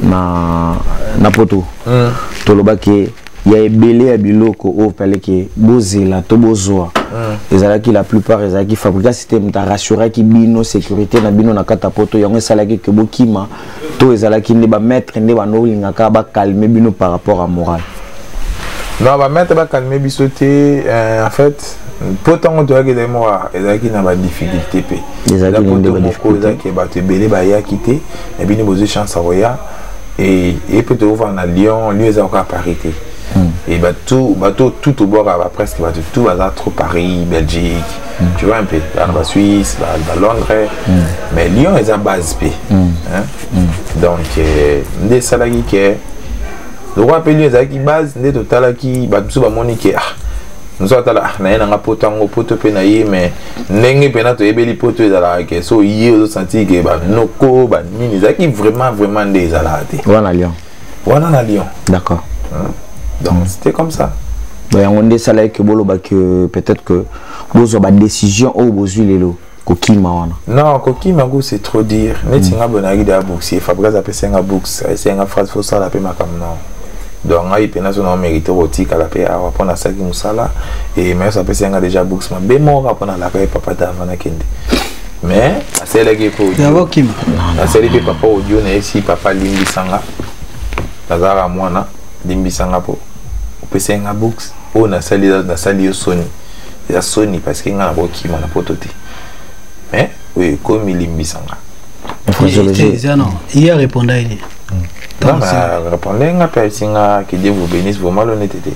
poto toloba ke il y a belé à biloko au palais que bozela to bozwa ezalaki la plupart ezalaki fabrica système ta rassurer ki bino sécurité na bino na kata poto yango esalaki que bokima to ezalaki ne ba mettre ne ba no lingaka ba calmer bino par rapport à moral non ba mettre ba calmer bisoté en fait pourtant to que des mois ezalaki na ba difficulté pe ezalaki na ba difficulté ba te belé ba ya quitter et bino bozo chance roya et peut te voir na Lyon lui ezalaka à Paris. Et tout au bord presque tout à trop Paris, Belgique, tu vois un peu, la Suisse, la Londres, mais Lyon est à base P. Donc des salariés qui le roi appelé les qui base des total qui tout va moniquer nous sommes là na potango poto pe na ye mais ndenge pena to ebeli poto ezala ke so yé aux senti que ba noko ba nini zaki vraiment des alate voilà Lyon d'accord. Donc c'était comme ça. On dit ça là que peut-être que vous avez une décision ou vous avez le kokima wana. Non, kokima c'est trop dire. Mais si on a bonagi de boxe, Fabrice a passé un boxe, c'est une phrase faut ça la paix makamna. Donc on a eu pénation on mérite rotique à la paix à prendre à ça qui nous sala et mais ça passé un déjà boxe mais bémor à prendre la paix papa d'avant kende. Mais c'est là qu'il faut. D'abord kim. C'est là papa audio na ici papa limbi sanga. Nazara mwana limbi sanga po. C'est un box ou na sali Sony ya Sony parce qu'il y a un qui m'a pototé mais oui comme il imbisanga il a répondu Non, mais répondez, que Dieu vous bénisse, vos malhonnêtetés.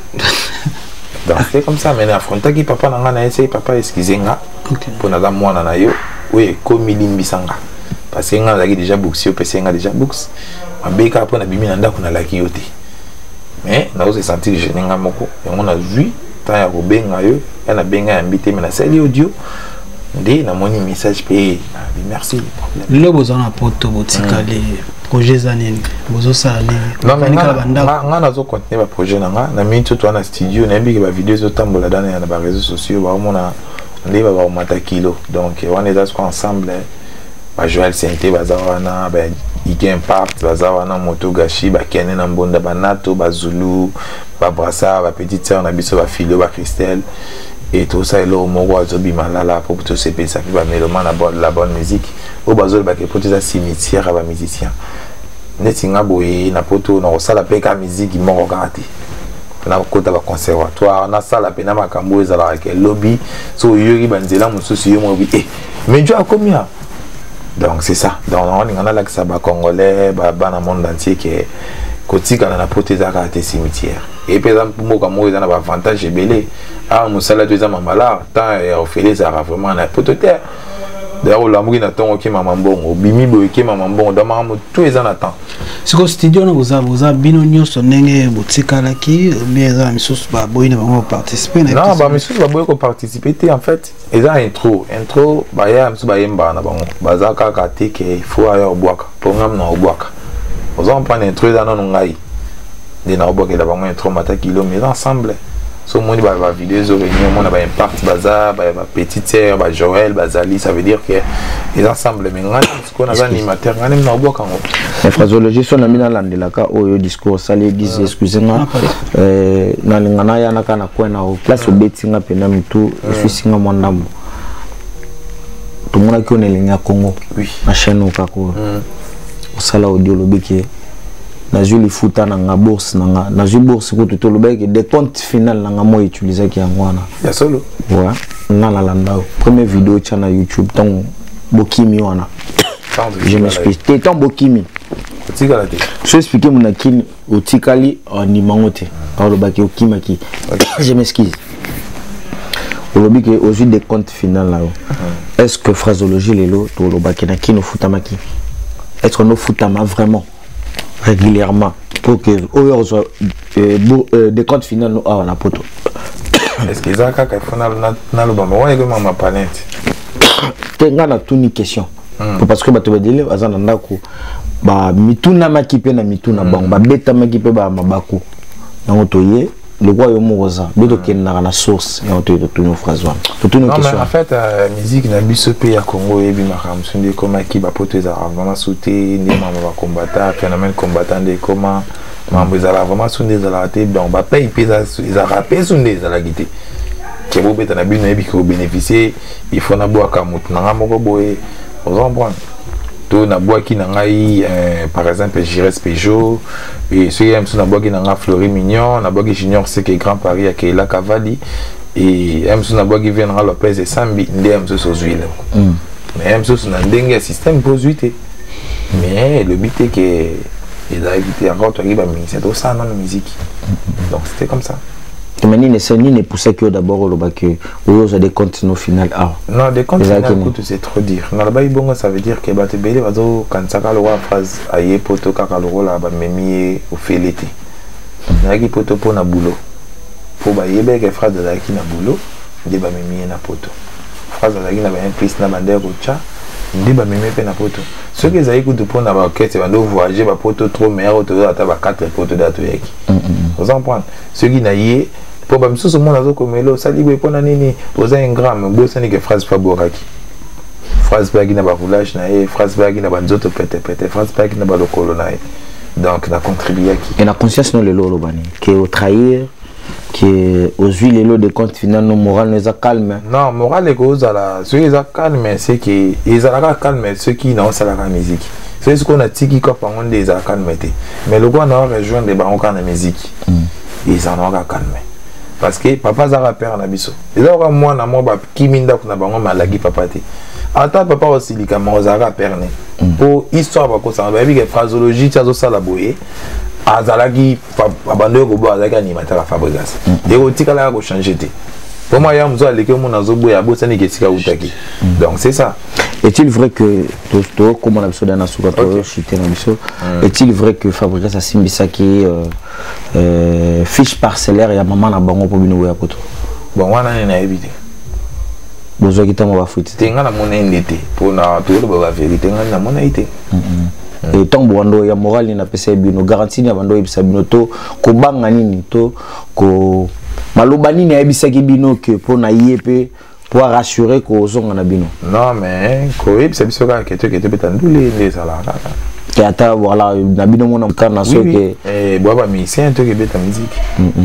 Donc c'est comme ça, mais affronter qui papa n'a essayé, papa excusez-moi pour nous moi na yo, oui comme limbisanga. Parce que nga déjà boxé, PC nga déjà box. Abeka après na bimi nanda kuna la kiyote. Mais na ose sentir gêné nga moko, et on a vu tant ya robenga yo, ya na benga invité mais na sali audio. Ndé na moni message payé. Merci. Le besoin na poto botikali. Projet zanini bozo sali non mais nga nazo continuer ba projet nanga na minute to na studio na mbi ke ba vidéo zo tambola dana ya na ba réseaux sociaux ba mona ndeba ba mata kilo donc on est là ensemble ba Joël Sainté bazawana ba Ike Impact bazawana Moto Gashi ba Kene na Mbonda ba Nato ba Zulu ba Brassa ba petite sœur na biso ba Philo ba Christelle et tout ça là au moko azobi malala pour tout ces pays ça qui va mélomane la bonne musique au bazol ba ke pour ça cimetière ba musicien netinga boye na poto na osala pe ka musique moko kati na kota ba conservatoire na sala pe na makambo ezala ke lobby so yuri banzela mususu yo mobi mais Dieu a combien donc c'est ça donc on a là que ça ba congolais ba na monde entier que kotika na poto ezaka te cimetière et par exemple moka mo ezana ba avantage ebele ah musala tu ezama mala tant et ofele ça vraiment na poto terre d'ailleurs la mouki na tongo ki mama mbongo bimi boye ki mama mbongo dans mama tout ezana temps siko studio na boza bino nyonso ndenge botikala ki mais za misusu ba boye na ba participer na non ba misusu ba boye ko participer en fait eza intro ba ya misusu ba yemba na bango baza kaka te ke il faut ayo obwaka programme na obwaka aux on prend intro dans non ngai de na obwaka da bango intro mata kilo mais ensemble so moni ba vidéo zo réunion mona ba Impact baza ba petite sœur ba Joël bazali ça veut dire que les ensemble mais ngani ce qu'on a animateur ngani na obwaka ngo la phraseologie son ami na landelaka oyo discours sali dis excusez-moi na lingana ya na kana kwena o place obetinga pena mitu efisinga mwandamo tumona ki onelinga Congo na chaîne okako osala audio lobiki na juli futa na nga bourse na juli bourse ko to lobiki des comptes final na nga mo utiliser ki ngwana ya solo ouais na la landao première vidéo chana YouTube tant bokimi wana je m'explique t'es tant bokimi otikala te je expliquer mon akini otikali ni mangote par le baki okimaki je m'excuse lobiki au jeu des comptes final là est-ce que phraseologie lelo to lobaki na kino futamaki est-ce qu'on futama vraiment régulièrement pour que des comptes finaux à la poto est-ce que ça kaka fona na lo bamba wa yego mama panete tenga na tuni question parce que bato badile azana ndako ba mituna makipe na mituna bango ba beta makipe ba mabako na otoye le royaume rosa beto kenna na source na otoye to tuni phrase wana to tuni question en fait musique na biso pe ya Congo ebi makamsu ndi koma ki ba poto za vraiment sauté ndi mama ba combattant phénomène combattant de comment mambo za vraiment sunde za la tête donc ba paye pesa za rapé sunde za la guité ke bo beta na bino ebi ko bénéficier il faut na boa ka mutu na moko boye on comprend to na boa ki na ngai par exemple Jires Peugeot et ceux qui na boa ki na nga Fleury Mignon na boa ki Junior c'est que Grand Paris à Keila Cavalli et MC na boa ki viendra Lopez et Sambi ndé MC so zuile mais MC so na ndenge système posuité mais le but est que il a évité encore toi qui va ministère tout ça dans la musique donc c'était comme ça ni pour ça que d'abord le bac vous avez des comptes au final non des comptes c'est trop dire na la baï bongo ça veut dire que bato belé bazo quand ça le phrase aye poto kaka le la ba memi au fait l'été na ki poto pour na boulot pour ba yebe que phrase de la ki na boulot de ba memi na poto phrase de la ki na ba plus na bande ko cha ndi ba memi pe na poto ceux qui aient écouté pour na ba orchestre bando voyager ba poto trop meilleur to ata ba 4 poto dato yaki vous en prendre ceux qui naïe pour ba msusu mona zo komelo sali bo pona nini oza un gramme bo sani que phrase pas boraki phrase pas qui na ba roulage na phrase pas qui na ba nzoto pete phrase pas qui na ba lokolo na donc na contribuer qui et la conscience no le lolo bani que au trahir que aux huiles l'eau de compte final no moral ne za calme non moral est cause à la ceux qui za calme c'est que ils a calme ceux qui n'ont pas la musique c'est ce qu'on a tiki quoi par contre des a calme mais le quoi n'a rejoindre des banques en musique ils en ont calme parce que papa zara père na biso et là moi na moi ba kiminda kuna bango malagi papa te ata papa aussi likama ozalaka perne po histoire bakosanga bayebi ke phrasologie ti azosala boye azalaki abando yokoboya azalaki animateur ya Fabregas ekotikalaka kochange te pour moi ya mozo aleki omona azoboya abosani kesika utaki donc c'est ça. Est-il vrai que comme on a besoin d'un asuka est-il vrai que Fabregas a simbisaki fiche parcellaire ya maman na bango po bino ya poto bon wana na éviter besoin qui t'a foutu tenga na mona ndete pour na tout la vérité na mona ité et tant bondo ya moral na pesa bino garantie na bando ebisa bino to ko banga nini to ko maloba nini ebisaki bino que pour na yepé pour rassurer ko zonga na bino. Non mais ko ebisa biso ka keto betandule les sala et ata voilà na bino mona kana so que boba musicien to ke beta musique.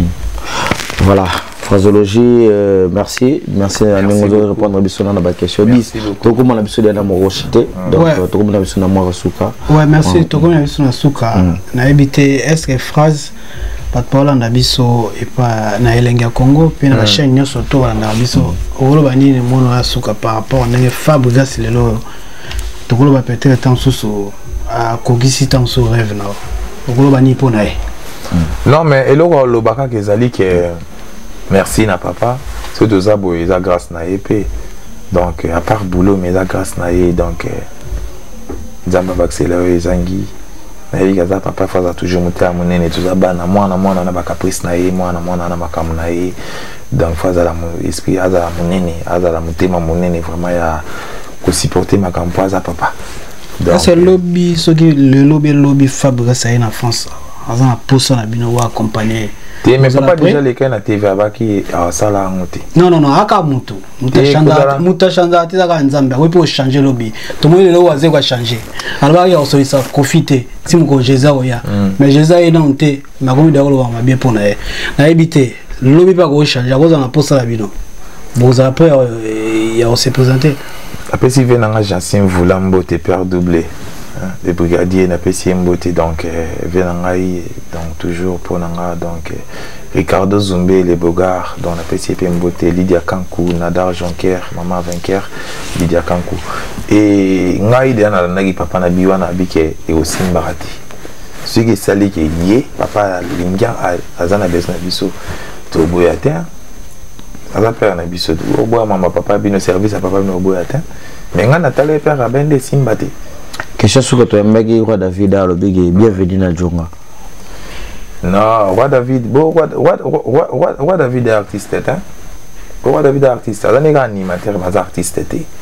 Voilà, phrasologie, merci à nous de répondre à la question. Tout comme on a besoin d'un mot rejeté, donc tout comme on a besoin d'un mot rasuka. Ouais, merci. Tout comme on a besoin d'un suka. Na habité est-ce que phrase pas de parole en abisso et pas na elenga Congo puis na chaîne nyo surtout en abisso. Olo bani ne mono asuka par rapport na Fabregas lelo. Tout comme va peut-être temps sous à kogisi temps sous rêve na. Olo bani pona. Non mais eloko lobaka kezali que merci na papa c'est deux abo eza grâce na épée donc à part boulot mais eza grâce na ye donc nzamba accélérer ezangi na ye kaza papa faza toujours muta munene tuza bana mwana na ba caprice na ye mwana na makamu na ye donc faza la esprit azala munene azala mutema munene vraiment ya ko supporter makampo aza papa donc c'est lobby ce qui le lobby Fabregas en France azana posa na bino wa accompagner mais papa déjà les cas na TV abaki sala ngote non aka mutu chanda te ka nzamba we pour changer lobby to mo le waze kwa changer alors ya so isa profiter si mo ko jeza oya mais jeza ina onte na ko midako lo ma bien pour na éviter lobby pas ko changer ko za posa na bino boza après ya se présenter après si venanga Jacin Voulambo te père doublé le brigadier n'a pas si mboté donc venangai donc toujours pour nanga donc Ricardo Zumbe les Bogards donc n'a pas si mboté Lydia Kankou Nadar Jonker maman vainqueur Lydia Kankou et ngai de na nagi papa na biwa na bike et aussi mbarati ce qui sali qui lié papa linga azana besoin biso to boyata ala père na biso o boya mama papa bino service à papa no boyata mais nga natale père a bende simbate. Question sur que tu aimes bien Roi David à l'obéi bienvenue dans Djonga. Non, Roi David, Roi David est artiste, hein? Roi David est artiste, il est animateur, mais artiste.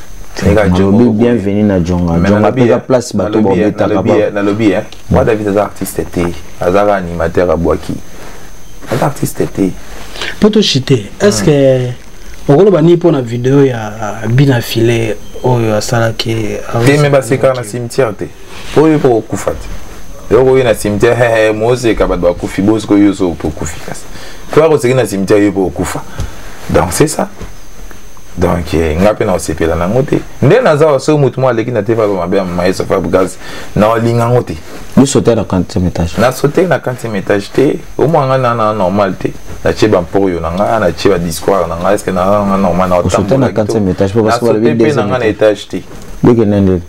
Bienvenue dans Djonga. Djonga peut la place bateau bon bêta capable. Dans le lobby, hein? Roi David est artiste, il est animateur à Boaki. Il est artiste. Pour te chiter, est-ce que on va ni pour la vidéo ya bien filé oyo sala ke te me baseka na cimetière te oyo pour kufat yoko na cimetière mose ka ba kufi boss ko yoso pour kufi kas ko ko seki na cimetière yo pour kufa donc c'est ça donc ngape na osepela na ngote nde na za so mutu mo aleki na te fa ba ba maïs Fabregas na linga ngote vous sautez na 4e étage na sauter na 4e étage te au moins na normal te na cheba mporo na nga na cheba discours na nga est-ce que na normal na sauter na 4e étage parce que le bébé na étage te beke nende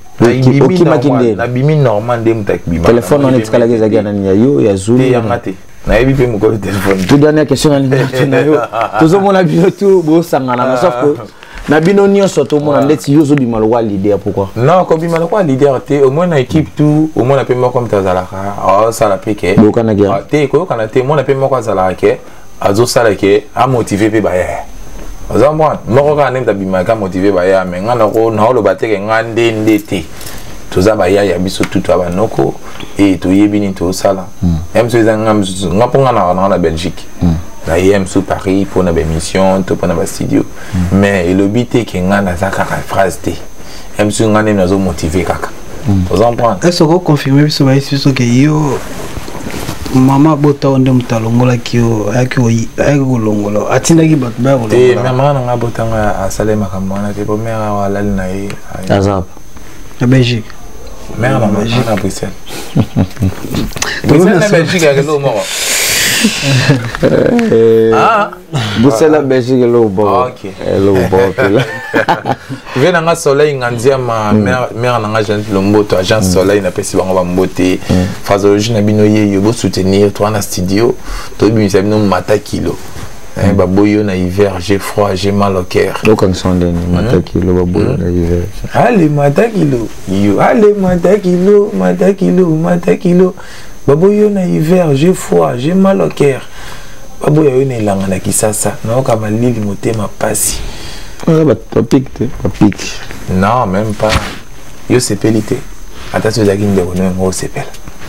na bimi normal de mutak bima téléphone on est kala geza gana ni yo ya zulu ya ngate na yebi pe mukolo téléphone tout dernière question na yo tozo mona bino tout bo sangana sauf que na bino nyonso to mona ndeti yozo bima lo wa leader pourquoi non ko bima lo wa leader te au moins na équipe tout au moins na pe mo comme tazalaka ça la peke bokana gya te ko kana te mo na pe mo kwa zalaka azo sala ke a motiver pe ba ya ozamwa moko ka nemta bima ka motiver ba ya me ngana ko na lo bateke ngande ndete toza ba ya biso tutu abanoko et to yebini to sala même so ngam ngaponga na Belgique na yem sous Paris pour na mission to pour na studio mais le but ke ngana zaka phrase te même so ngane nazo motiver kaka ozamwa est-ce que confirmer biso ba biso ke yo mama bota onde mutalongola kiyo ayako longola atindaki bato ba ko longola mama nga bota nga asale makambo na te pomera wala na ye azap na Belgique mère na Belgique na Bruxelles na Belgique avec l'eau mort Bruxelles na Belgique l'eau bon OK l'eau bon Venanga Soleil ngandia ma mère nanga Jeanne Lomboto agence Soleil na pesi bango ba mbote phraseologie na bino ye yo soutenir toi na studio to bimisa bino mata kilo baboyo na hiver j'ai froid j'ai mal au cœur donc on s'en donne mata kilo baboyo na hiver allez mata kilo yo allez mata kilo baboyo na hiver j'ai froid j'ai mal au cœur baboyo na ilanga na kisasa na ka malili motema pasi non même pas yo sepelité attention ya kinde ko ngo sepela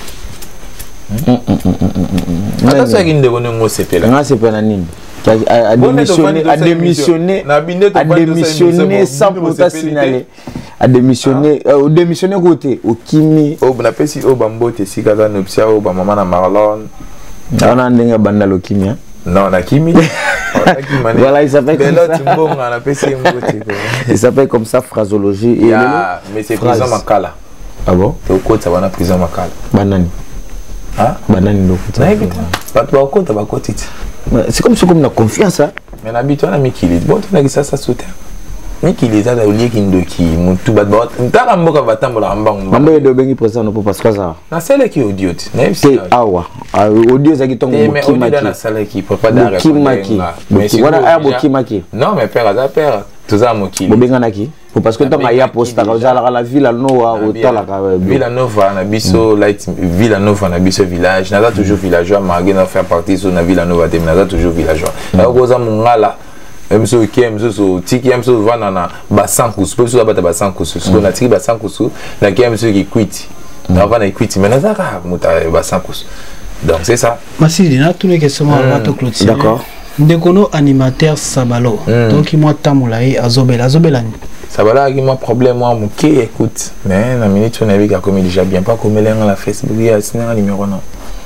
attention ya kinde ko ngo sepela nga sepela nini a démissionné sans pourtant signaler a démissionné côté au kimi au na pesi au bambote sikala nopsia au ba mama na Marlon on a ndenga banda lo kimi non na kimi voilà il s'appelle comme ça il s'appelle comme ça phrasologie et mais c'est prison makala ah bon au côté ça va na prison makala banani ah banani ndo pas toi au côté ba côté c'est comme ça comme la confiance hein mais l'habitude na mikili bon tu na ça soutien mikili za da ulie kindoki mutu bat bat ntaka mboka batambola mbangu mambo de bengi président no parce que ça na sele ki audio na c'est awa audio za kitongo mokimaki na sele ki papa da mokimaki mais voilà mokimaki non mais père za père toza mokili bobenga naki parce que tant ya posta ka la Villa Nova autant la Villa Nova na biso light Villa Nova na biso village na toujours villageois malgré na faire partie sur na Villa Nova na toujours villageois na koza mungala emso kemso so tiki emso vana na basankusu po so bata basankusu so na tiki basankusu na kemso ki quit na vana quit mais na zaka muta basankusu donc c'est ça Masidi na tous les questions à bato clôture d'accord ndekono animateur Sabalo donc moi tamulaye azobela ni Sabala qui moi problème moi muke écoute mais na minute on a vu comme déjà bien pas comme l'un la Facebook il y a un numéro non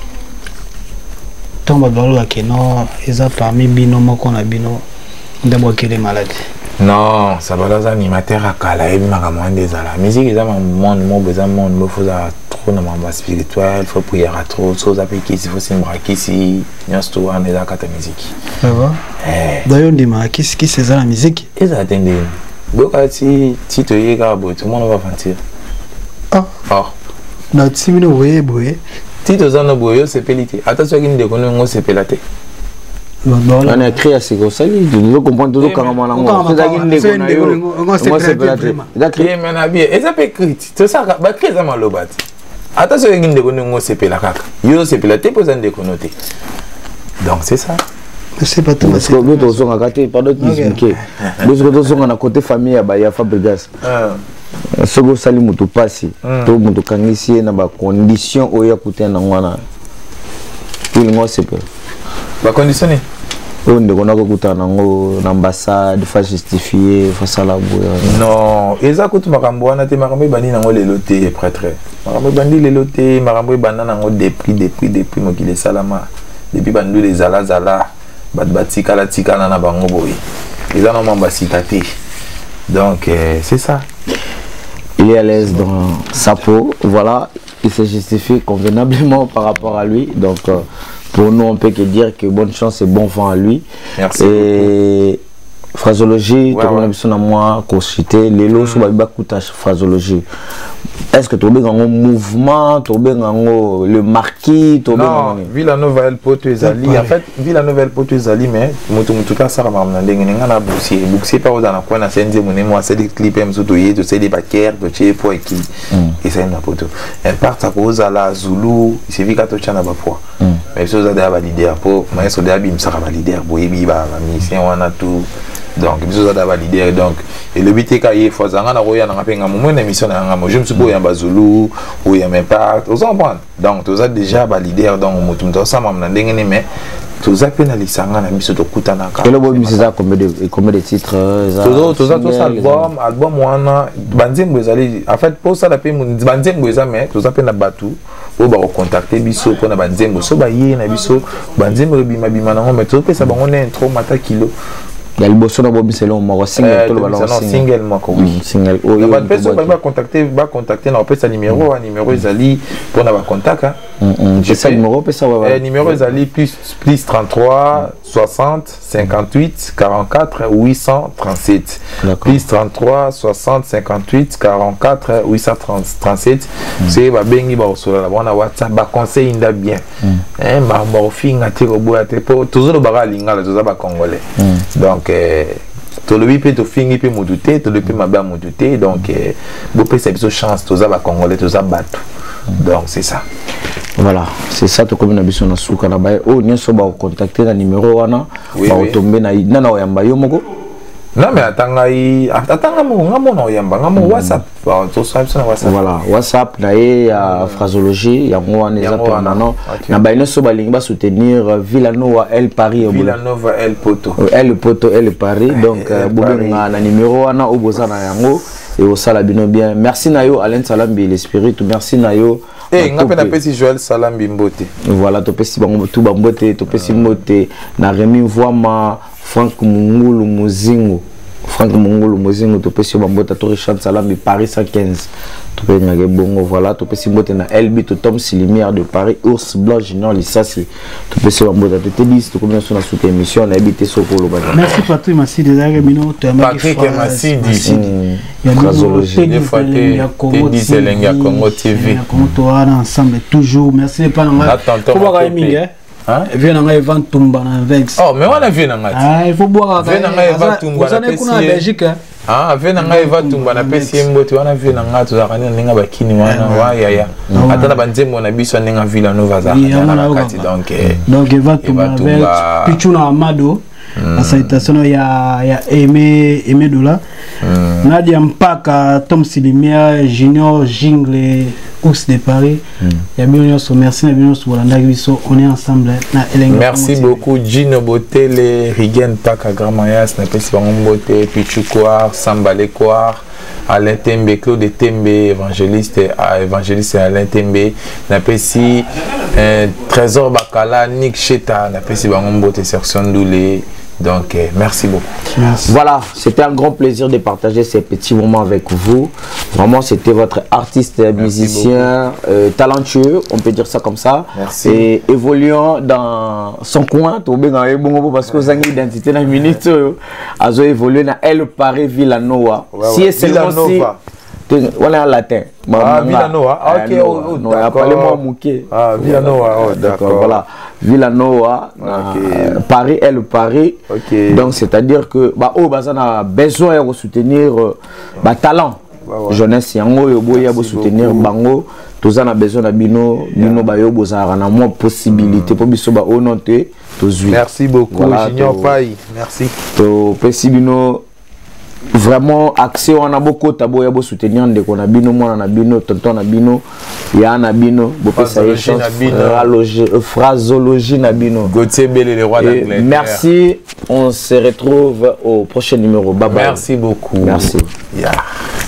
tomba balo ke non eza parmi bino moko na bino ndabo kele malade non Sabala za animateur akala et makamwa ndezala musique eza monde mo besoin monde mo faza trop na mamba spirituel faut prier à trop chose après qui il faut s'embraquer si nyasto on est dans kata musique ça va d'ailleurs ndima qu'est-ce qui c'est ça la musique eza attendez boka ti to yega bo tout le monde va fantir ah na timino boye ti to zana boyo c'est pelité attention qui ne connaît ngo c'est pelaté on a créé à ce que ça lui je comprends tout quand on a c'est ça qui ne connaît mais na bien et ça peut écrit tout ça ba créer ça malobat attention qui ne connaît ngo c'est pelaka yo c'est pelaté pour ça ne connoter donc c'est ça c'est pas tout parce que l'autre son a gâté pas d'autre musique l'autre son a côté famille ya Fabregas ce que sali mutu passi to mutu kangisi na ba condition oya kutia na ngwana il ngo sepe ba conditionner on de kona ko kutana ngo na ambassade fa justifier fa sala boya non eza kutu makambo wana te makambo bani na ngo leloté prêtre makambo bandi leloté makambo banda na ngo depuis mokile salama depuis bandu les zala batika na bango boy ils en ont basitaté donc c'est ça il est à l'aise dans sa peau voilà il se justifie convenablement par rapport à lui donc pour nous on peut que dire que bonne chance et bon vent à lui. Merci et phrasologie tu connais bien moi consulter les lots sur ba kuta phrasologie est-ce que tu as un mouvement tu as le marquis tu non Villa Nova el poto ezali en fait Villa Nova el poto ezali mais mutu ka sara mamna ndenge ngana boursier pas dans quoi na senze mone moi c'est des clips em to ye to c'est des baquer to che po qui et c'est na poto en part à cause la Zulu c'est vika to chana ba poa mais so za da ba leader po mais so da bim sara ba leader boyebi ba mission wana tout donc biso za da valider donc et le but est qu'il faut zanga na roya na ngapenga mo na mission na ngamo je me suis boya bazulu ou ya même pas aux enfants donc tous a déjà valider donc mutum to sama na ndenge ne mais tous a penalisanga na biso to kutana ka et le bon c'est ça comme de titres tous album wana banzembo ezali en fait pour ça la pe banzembo eza mais tous a pena batu o ba contacter biso pour na banzembo so ba ye na biso banzembo bima na ngo mais to pesa bango na intro mata kilo il y a le bosso na bobi selon moi single tout le ballon single moko single oh il va contacter na pesa numéro ezali pour na ba contact C'est ça le numéro, ça va. Numéro ezali plus 33 60 58 44 837. Plus 33 60 58 44 837. C'est ba bengi ba osola la bona WhatsApp ba conseil inda bien. Ba morphine ati ko boya te po toujours ba lingala toza ba congolais. Donc to le bipe to fingi pe modute to le pe maba modute donc bo pe ça biso chance toza ba congolais toza bato. Donc c'est ça. Voilà, c'est ça, tout comme on a besoin de souka na baye. Oh, nous sommes contacter le numéro wana, va tomber na na oyamba yo moko. Non mais attends mon oyamba, ngamo WhatsApp, to swipe sur WhatsApp. Voilà, WhatsApp na ya phrasologie, ya moi on exactement non. Na baye nous sommes lingi ba soutenir Villanova El Paris. Villanova El Poto. El Poto El Paris, donc bobenga na numéro wana oboza na yango et au salabino bien. Merci Nayo Alain Salambi l'esprit, merci Nayo. Eh, on appelle petit Joël Salam Bimbote. Voilà, tu peux si tout bambote, tu peux si mote, na Rémi Voima, Franck Mungulu Muzingo. Franck Mungulu Muzingo, tu peux si bambote, tu Richard Salam Paris 115. Tu peux y bongo, voilà, tu peux si mote na LB, tu Tom Silimière de Paris, Ours Blanc Junior, Lissassi. Tu peux si bambote, tu te dis, tu commences sur cette émission, on a habité sur Polo. Merci Patrick Massidi, Patrick Massidi. Des fois, tu dis Selenga Congo TV. Ensemble toujours. Merci les parents. Viens en Evan Tumba en Vex. Oh, mais on a vu en il faut boire. Viens en Evan Tumba en Belgique. Ah, viens en Evan Tumba na PCM tu on a vu en tu as rien ninga bakini wana wa ya ya. Atana banzembo na biso ninga Villanova za. Donc Evan Tumba Vex Pichuna Amado. La salutation ya Aimé Doula. Nadia Mpaka, Tom Silimia, Junior Jingle, Ours de Paris. Merci, on est ensemble. Merci beaucoup, Gino Botele, Rigen Paka, Gramayas, Napesi Bangobote, Pichukouar, Sambale Kouar, Alain Tembe, Claude Tembe, évangéliste Alain Tembe, Napesi Trésor Bakala, Nick Cheta, Napesi Bangobote, Serson Doulé. Donc, merci beaucoup. Merci. Voilà, c'était un grand plaisir de partager ces petits moments avec vous. Vraiment, c'était votre artiste, musicien, talentueux, on peut dire ça comme ça. Merci. Et évoluant dans son coin, parce que vous avez une identité dans la minute, vous avez évolué dans El Paris Villanova. Si c'est Villanova. On est en latin. Ah, Villanova. Ok, appelez-moi Mouké. Ah, Villanova, d'accord. Voilà. Villanova, Paris est le Paris. Donc, c'est-à-dire que on a besoin de soutenir talent. Jeunesse, il faut soutenir Bango. Tous on a besoin de bino bayo bozara na moins possibilité pour biso ba honte tous. Merci beaucoup, Junior Paye. Merci. To pesibino vraiment accès on a beaucoup tabo ya bo soutenir ndeko na bino mwana na bino tonton na bino ya na bino bo pesa échange phrasologie na bino Gauthier Bélé le roi d'Angleterre. Merci, on se retrouve au prochain numéro. Bye bye. Merci beaucoup. Merci. Yeah.